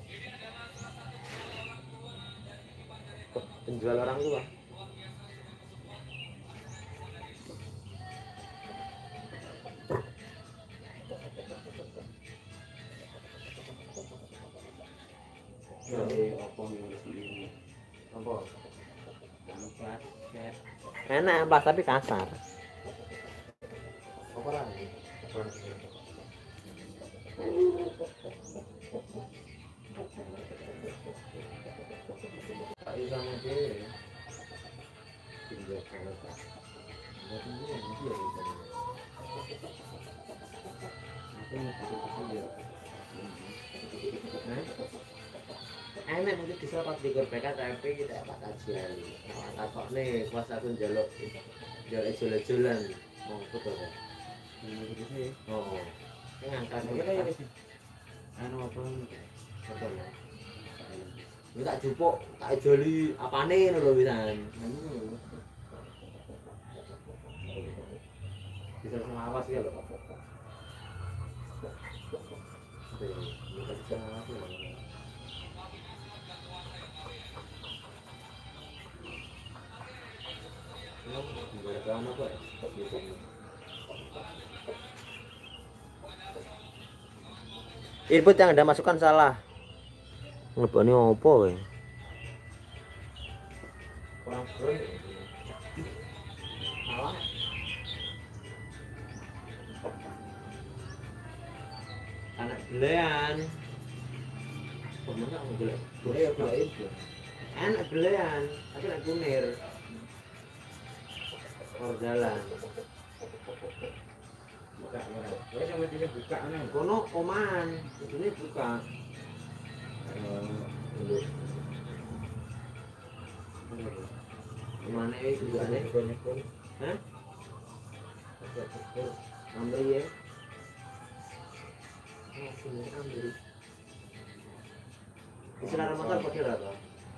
Penjual orang tua. Enak amplas tapi kasar. Apa lagi? Tak bisa mungkin. Tinggal kalau tak. Nggak tinggal nanti ya bisa. Nanti dia. Enak mungkin bisa pas di PK TMP kita apa kajian. Nah, kok nih pas aku jaluk jual-jualan mau betul ya. Oh, ngangkat kita ya sih. Anu apa betul ya. Ini tak jupuk, tak joli apane lho pisan. Bisa sengawas ya lho. Bisa sengawas lho. Input yang Anda masukkan salah. Ngebani apa we? Kurang salah. Anak belean. Pemana ngelek? Boleh itu. Anak belean, tapi anak kunir. Jalan. Buka ora. Kowe sama dia buka ana. Kono oman, ini buka. Mana iki juga nek kono. Hah? Ambil ya. Ambil. Istilah motor pakai apa?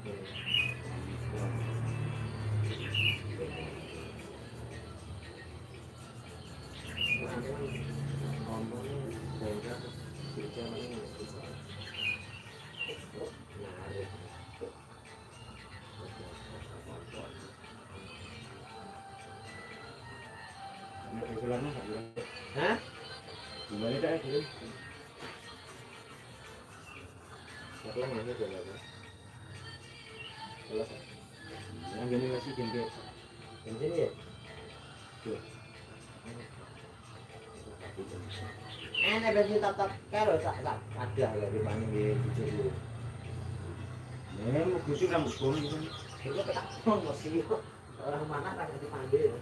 Hah? Gimana dah itu? Setelah mana tu lagi? Selesai. Yang ini masih tinggi. Tinggi ni? Tu. Enak besi tatap kalau tak ada lagi paling di tujuh. Kucing rambut bom gitu. Itu petak masih orang mana tak dipanggil.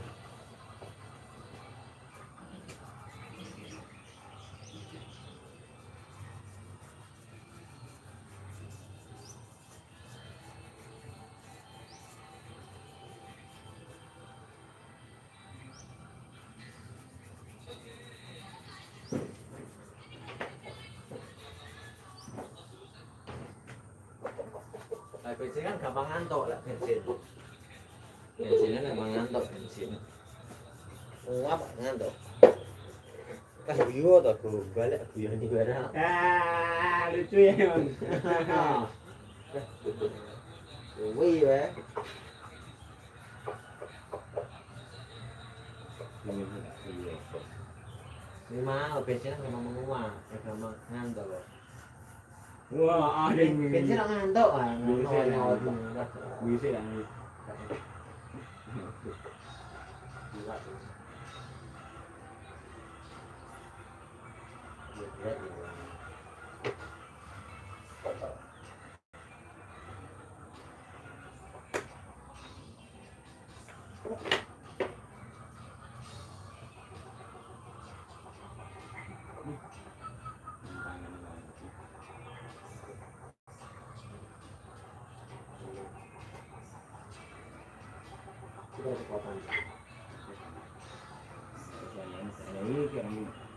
Bensin kan gampang ngantuk lah bensin. Bensinnya gampang ngantuk bensin. Apa ngantuk? Guyo to go balik guyo di barang. Ah, lucu ya, Bang. Wih ya. Ini mah bensin gampang menguap, gampang ngantuk loh. Wah, ada yang Bensin ngantuk ah, bisa lah. Kita kekuatan. Ini kira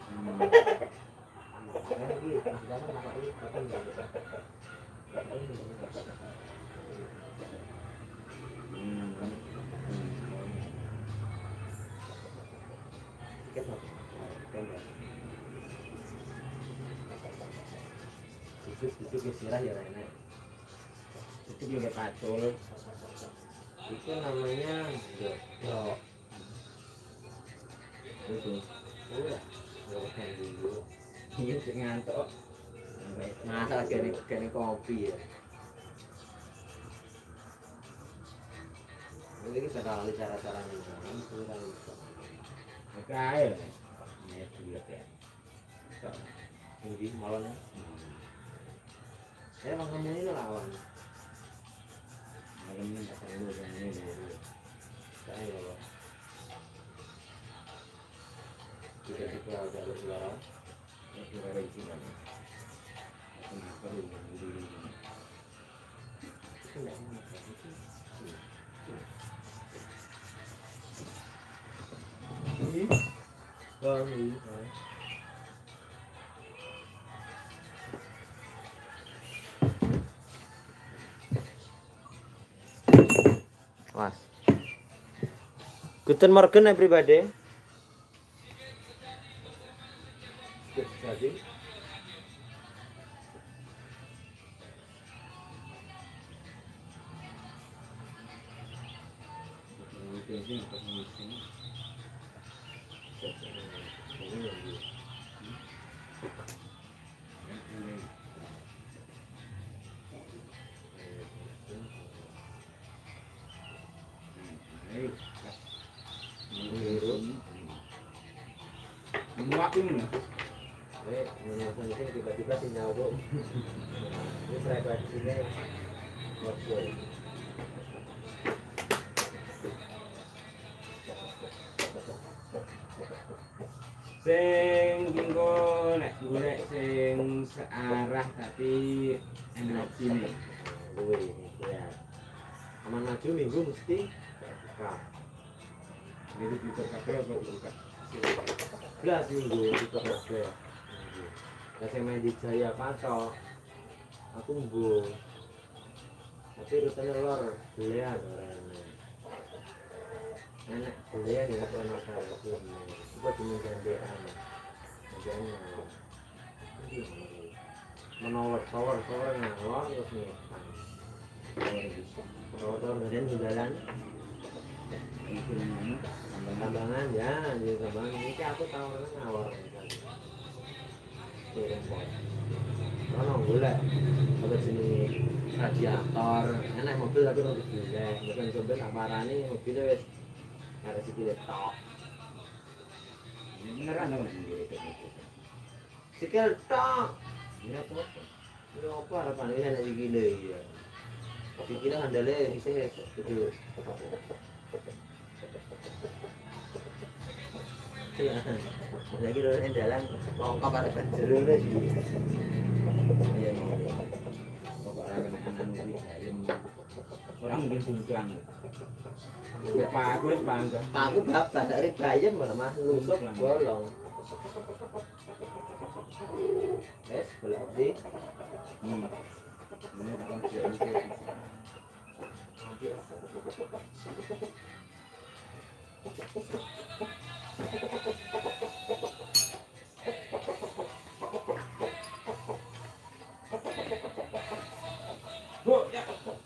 Itu sirah ya Rene. itu juga pacul. Itu namanya jok. Itu. Udah, bukan dulu. Iya sih ngantuk. Masa kene kopi ya. Ini kita kali cara-cara minum, kita lupa. Kayak ya juga ya. Tinggi malamnya. Saya makan ini lawan. Malam ini tak perlu dengan ini. Saya ya. Kita jalur luar. Ya kira itu kan. Kenapa lu ini? Ini, ini. Mas. Guten Morgen everybody. Jadi Muakin. tiba-tiba sinyal bu. Ini frekuensinya ngobrol. Sing dinggo nek golek sing searah tapi enak sini. Wih, ya. Aman maju minggu mesti buka. Jadi kita kabeh apa buka. Belas minggu buka kabeh. Saya main di Jaya Patok. Aku mbu. Tapi rutenya lor, belian orangnya. Enak belian ya kalau masalah itu. Coba cuma gandean. Gandeannya. Menolak power ngalor terus nih. Power gandean di jalan. Itu namanya Tambangan ya, di tambangan ini aku tahu ngawur. Ono golek apa jenenge radiator, enak mobil tapi rada jelek, bukan mobil tak parani mobilnya wis ada sikile tok. beneran dong gitu. Sikil tok. Ya apa? Ya apa harapan ini enak sikile ya. Dikira handalnya bisa gitu. Iya. Lagi orang dalam mau kabar penjuru deh. Iya iya. Pokok ora kena anan kuwi orang mungkin sungkang. Pak aku wis bangga. Aku bapak dari bayam mana mas lusuk bolong. Wes boleh di. Ini bukan siapa. Bu, ya.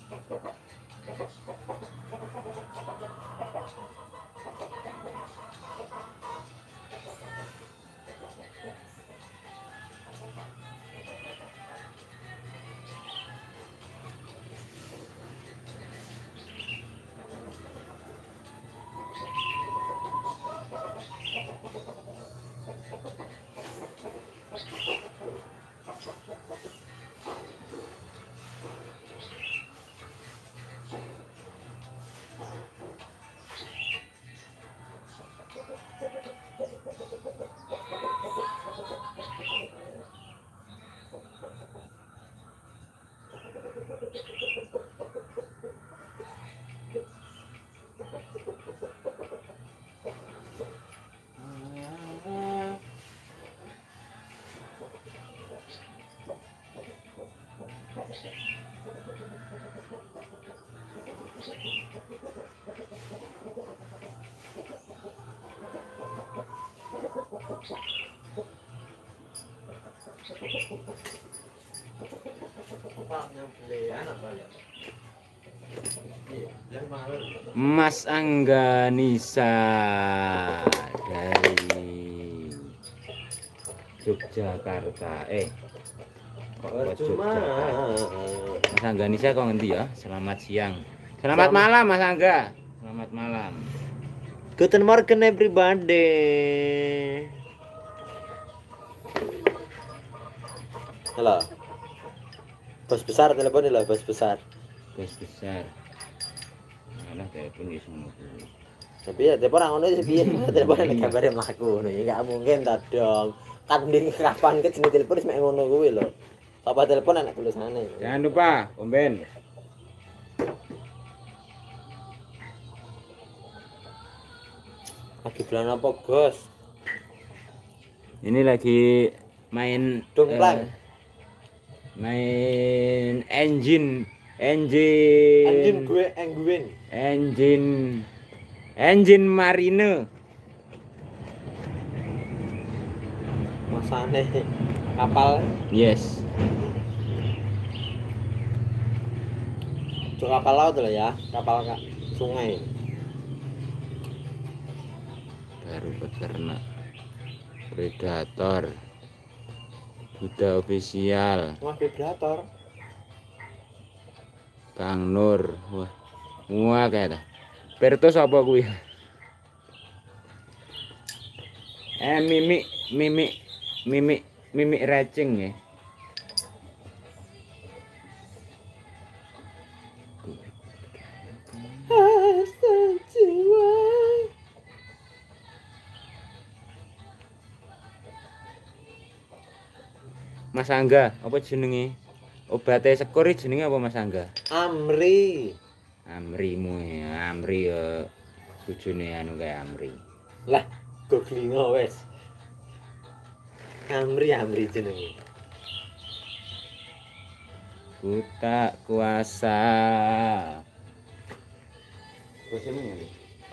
Mas Angga Nisa dari Yogyakarta. Kok Yogyakarta? Mas Angga Nisa kok ngendi ya? Selamat siang. Selamat malam Mas Angga. Selamat malam. Guten Morgen everybody. Halo. Bos besar teleponnya lah, bos besar. Bos besar. Alah telepon wis ngono kuwi. Tapi ya telepon orang ngono piye? Telepon nek gambare mlaku ngono ya enggak mungkin ta dong. Kan nding kapan ke jenis telepon wis mek ngono kuwi lho. Apa telepon anak tulisane. Jangan lupa, Om Ben. Lagi bulan apa, Bos? Ini lagi main Dongplang. Main engine gue engguin. Engine marine. Masane kapal. Yes. Cuk kapal laut lah ya, kapal sungai. Baru peternak. Predator. Buddha official. Wah, vibrator. Kang Nur. Wah kayak dah. Pertus apa kuwi? Mimik racing ya. Mas Angga, apa jenenge? Obatnya sekor jenenge apa Mas Angga? Amri. Amrimu ya, Amri ya bojone anu kae Amri. Lah, googlingo wes. Amri jenenge. Ku tak kuasa. Bosmu ngene.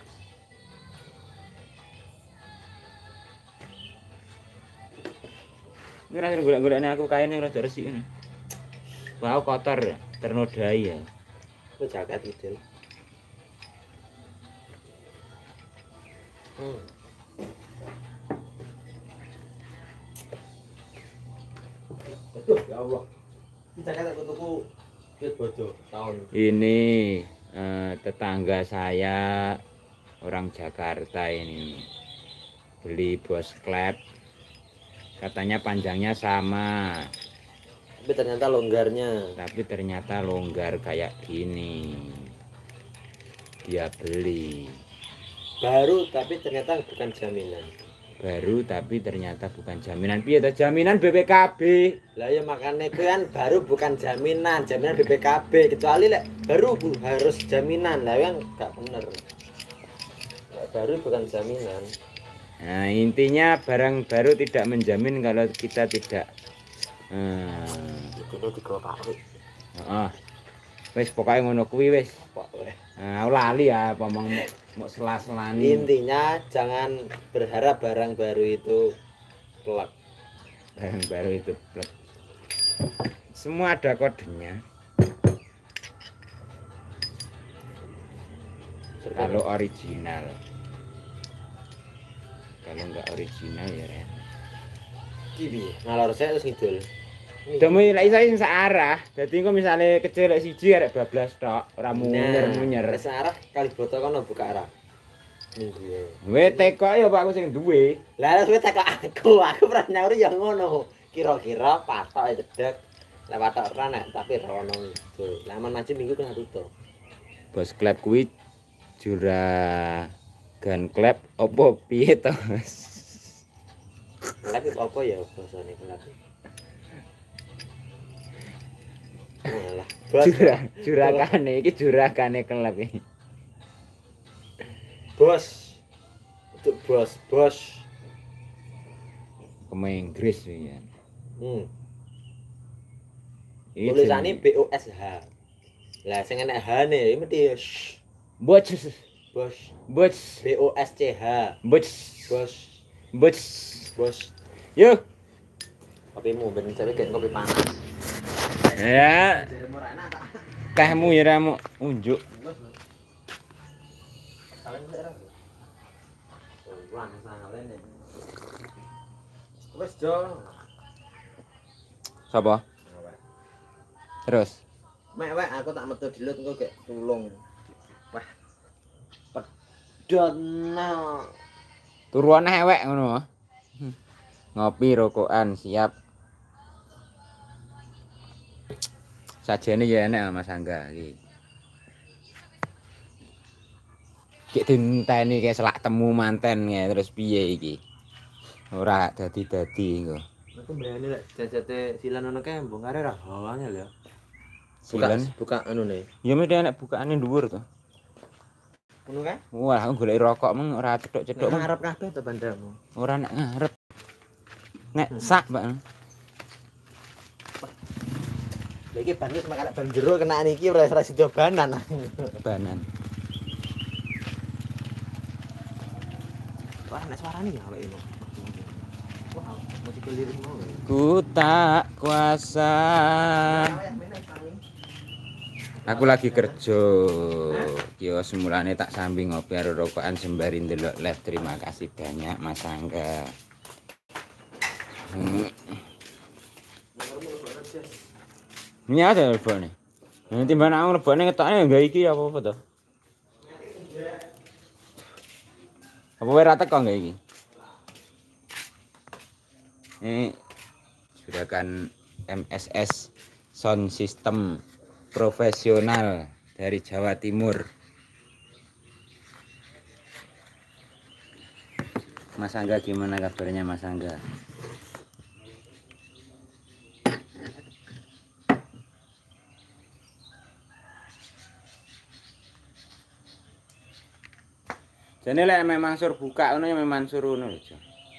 Ini rasa golek-golekne aku kain yang rada resik ngono. Wah, kotor, ternodai ya. Ku jaket idel. Aduh, ya Allah. Ini jaket aku tuku duit bojo tahun. Ini tetangga saya orang Jakarta ini beli Bos Klep. Katanya panjangnya sama Tapi ternyata longgarnya. Tapi ternyata longgar kayak gini. Dia beli. Baru tapi ternyata bukan jaminan. Baru tapi ternyata bukan jaminan. Piye to jaminan BPKB? Lah ya makanya itu kan baru bukan jaminan BPKB, kecuali lek baru harus jaminan. Lah yang gak bener. Baru bukan jaminan. Nah, intinya barang baru tidak menjamin kalau kita tidak Itu dikeloparik. heeh. Wis pokoke ngono kuwi wis. Pokoke. Nah, lali ya pomong mau selas-selani. Intinya jangan berharap barang baru itu plek. Barang baru itu plek. Semua ada kodenya. Kalau original. Kalau enggak original ya Ren. Kibi, ngalor saya terus ngidul. Demi lek iso sing searah. Dadi engko misale kecil lek siji arek bablas tok, ora munyer-munyer. Wis arah kali boto kono buka arah. Minggu. Kowe teko ya Pak aku sing duwe. Lah wis teko aku pernah nyauri ya ngono. Kira-kira patok cedek. Lah patok ora nek tapi rono ngidul. Lah aman macem minggu kena tutup. Bos klep kuwi juragan klep opo piye to? Lagi apa ya bahasane kelak. Walah, Jurakane iki jurakane klep iki. Bos. Untuk bos. Pemain Inggris iki ya. Iki Tulisane BOSH. Lah sing enek H-ne mesti Bos. bos. Bos. BOSCH. Bos. Bos. Bos. Bos. Yo. Kopimu ben cewek gen kopi panas. Ya. Kahmu ya ramu unjuk. Wes jo. Sapa? Terus. Mek wek aku tak metu dilut engko gek tulung. Wah. Pedotna. Turu ana ewek ngono. Ngopi rokokan siap. Sajane ya enek Mas Angga iki. Ki dinteni kayak selak temu manten ya terus piye iki. Ora dadi-dadi engko. Aku bayane lek jajate silan ono kae mbongare ra hawane lho. Silan Buka anu ne. ya mesti enek bukaane dhuwur to. Ngono kae? Wah, aku golek rokok meng ora cedhok-cedhok. Ngarep kabeh to bandamu. Ora nek ngarep. Nek sak, Mbak. Lha iki ban wis makan ban jero kena niki ora sida banan. Banan. Wah, nek suarane ya kalau ini. Wah, mesti keliru mau. Ku tak kuasa. Aku lagi kerja. Yo semulane tak sambil ngopi karo rokokan sembari ndelok live. Terima kasih banyak Mas Angga. Ini ada lebone. Nanti mana aku lebone ngetokne enggak iki apa to? Apa wae ra teko enggak iki? Ini juragan MSS Sound System profesional dari Jawa Timur. Mas Angga gimana kabarnya Mas Angga? Jane lek memang sur buka ngono ya memang sur ngono lho.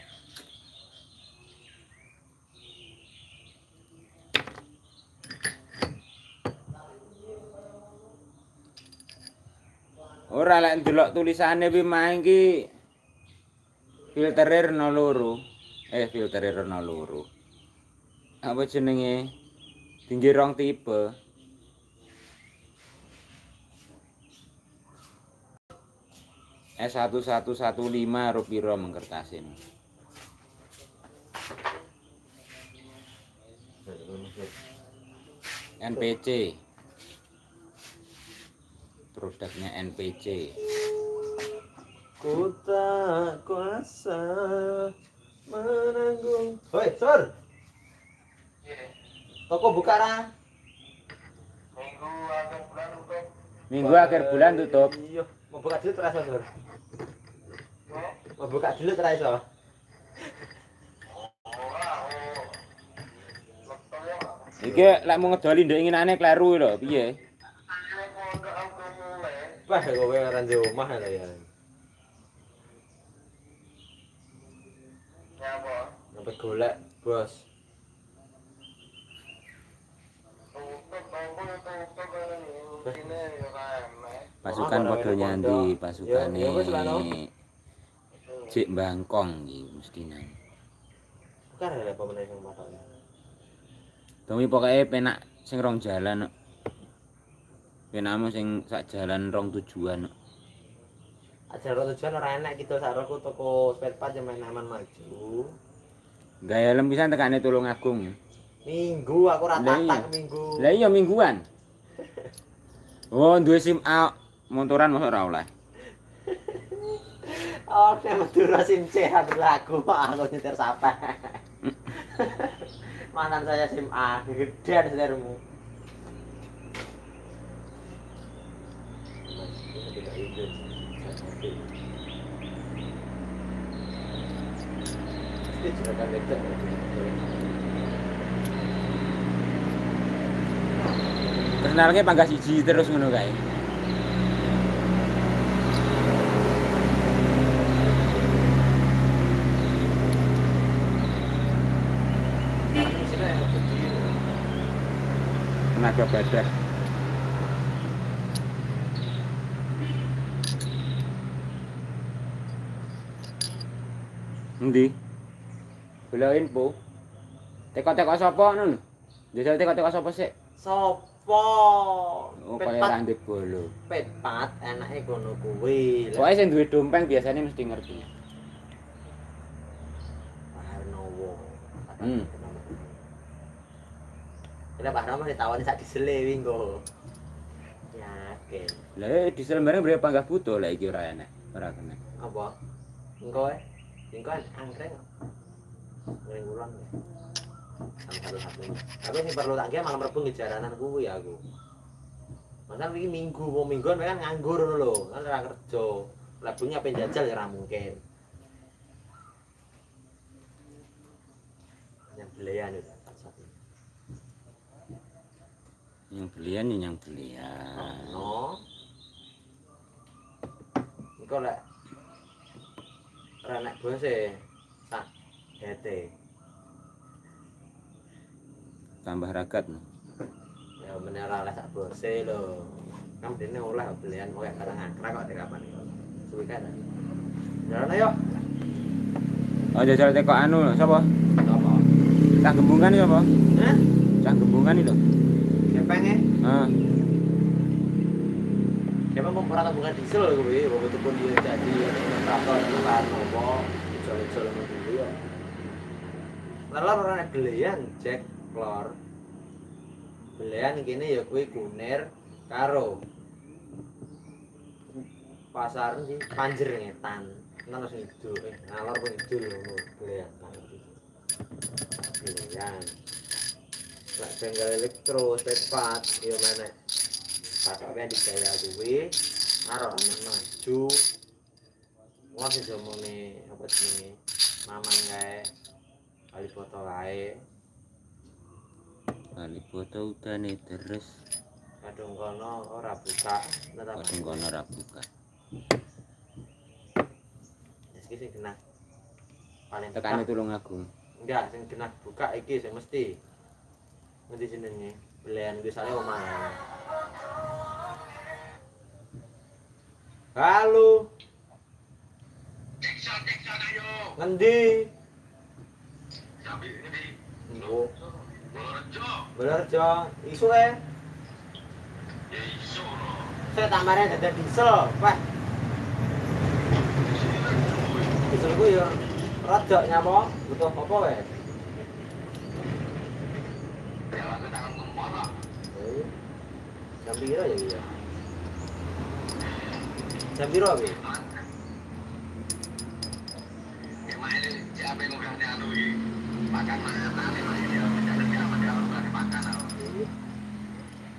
Ora lek ndelok tulisane kuwi mah iki filtere Reno 2. Filtere Reno 2. Apa jenenge? Tinggi rong tipe. S1115 rupiro mengkertasin. NPC. Produknya NPC. Ku tak kuasa menanggung. Hoi, Sur. Toko buka ra? Minggu akhir bulan tutup. Iya, mau buka dulu terasa, Sur. Mau buka dulu terasa. Iki lek mau ngedoli ndek inginane kleru lho, piye? Wah, kowe ora ndek omah lho ya. Sampai golek, Bos. Pasukan padha nyandi pasukane. Ya wis lah no. Cik Bangkong iki mestine. Bukan ada apa meneh sing matane. Demi pokoke penak sing rong jalan. Penakmu sing sak jalan rong tujuan. Ajar tujuan ora enak gitu saroku toko spare part yang main aman maju. Gawe helm pisan tekane Tulungagung. Minggu aku ora Lah iya. tak minggu. Lah iya mingguan. Oh, duwe SIM A motoran mosok ora oleh. Oh, nek Madura SIM C lagu aku nyetir sapa. Mantan saya SIM A, gedean setirmu. Kenalnya panggas siji terus ngono kae. Tenaga badak. Endi? Golek info. Teko-teko sapa nun? Jajal teko-teko sapa sik? Sopo? Oh, kaya ra ndek bolo. Pepat enake kono kuwi. Pokoke sing duwe dompeng biasanya mesti ngerti. Pak Harnowo. Hmm. Kira Pak Harnowo ditawani sak disele wingi kok. Yakin. Lah diesel bareng berapa panggah butuh lah iki ora enak. Ora kena. Apa? Engko angkreng. Ngring ulang ya. Satu-satu. Tapi sing perlu tak kira malam Rebo ngejaranan kuwi aku. Masa iki minggu, mau mingguan kan nganggur ngono lho, kan ora kerja. Labune apa njajal ya ora mungkin. Yang belian itu satu. Yang belian ya yang belian. No. Engko lek ora nek bose sak hete. Tambah ragat no. Ya bener ora sak bose lho. Kan dene oleh belian kowe karang akra kok dek kapan iki. Suwi kan. Jalan ayo. Oh jajal teko anu lho, sapa? Apa? Cah gembungan iki apa? Hah? Cah gembungan iki lho. Kepeng e? Heeh. Siapa mau ora tabungan diesel kuwi, begitu pun dia jadi traktor kan apa iso-iso ngono kuwi ya. Lalu ora nek belian cek klor. Belian kene ya kuwi Kunir karo pasar iki Panjer Ngetan. Nang sing idul, ngalor pun idul ngono belian. Belian. Lek bengkel elektro sepat yo meneh. Pasoknya digaya kuwi karo anak maju. Wong sing jomone apa jenenge? Maman kae. Kali foto kae. Kali foto udane terus Kadung kono ora buka. kadung kono ora buka. Wis iki sing kena. Paling Tekane Tulungagung. enggak sing kena buka iki sing mesti. Ngendi jenenge? Belian kuwi sale omah. Halo. Cek ayo. Ngendi? Sampai ngendi? Engko. Belerjo. Isu e. Ya isu lho. Saya tamare dadak diesel, Pak. Diesel ku ya rada nyapa? Butuh apa wae? Ya aku tangan kempot lah. Jam piro ya iki ya? Jam piro iki? Ya main siapa yang udah anu iki. Makan mana nih main dia. Jadi apa dia harus makan.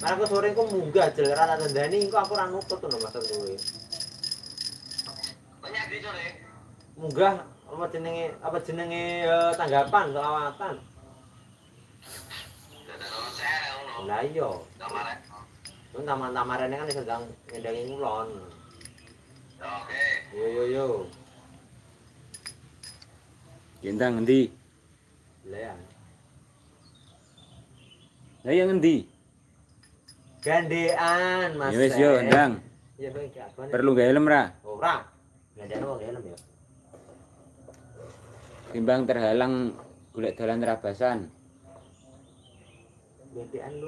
Karena aku sore kok munggah jel ora tak dandani engko aku ora nutut ngono maksud kowe. Banyak di sore. Munggah apa jenenge tanggapan selawatan. Lah iya. Taman-tamarane kan sedang ngendangi ngulon. Oke. Yo. Gendang ngendi? Lah Lah yang ngendi? gandean Mas. Ya wis yo, ndang. Ya bae iki abane. Perlu gawe helm ra? Ora. Gandean wong helm ya. Timbang terhalang golek dalan terabasan. Gandean lu.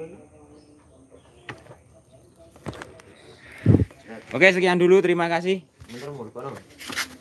Oke, sekian dulu. Terima kasih. Bentar mulu kono.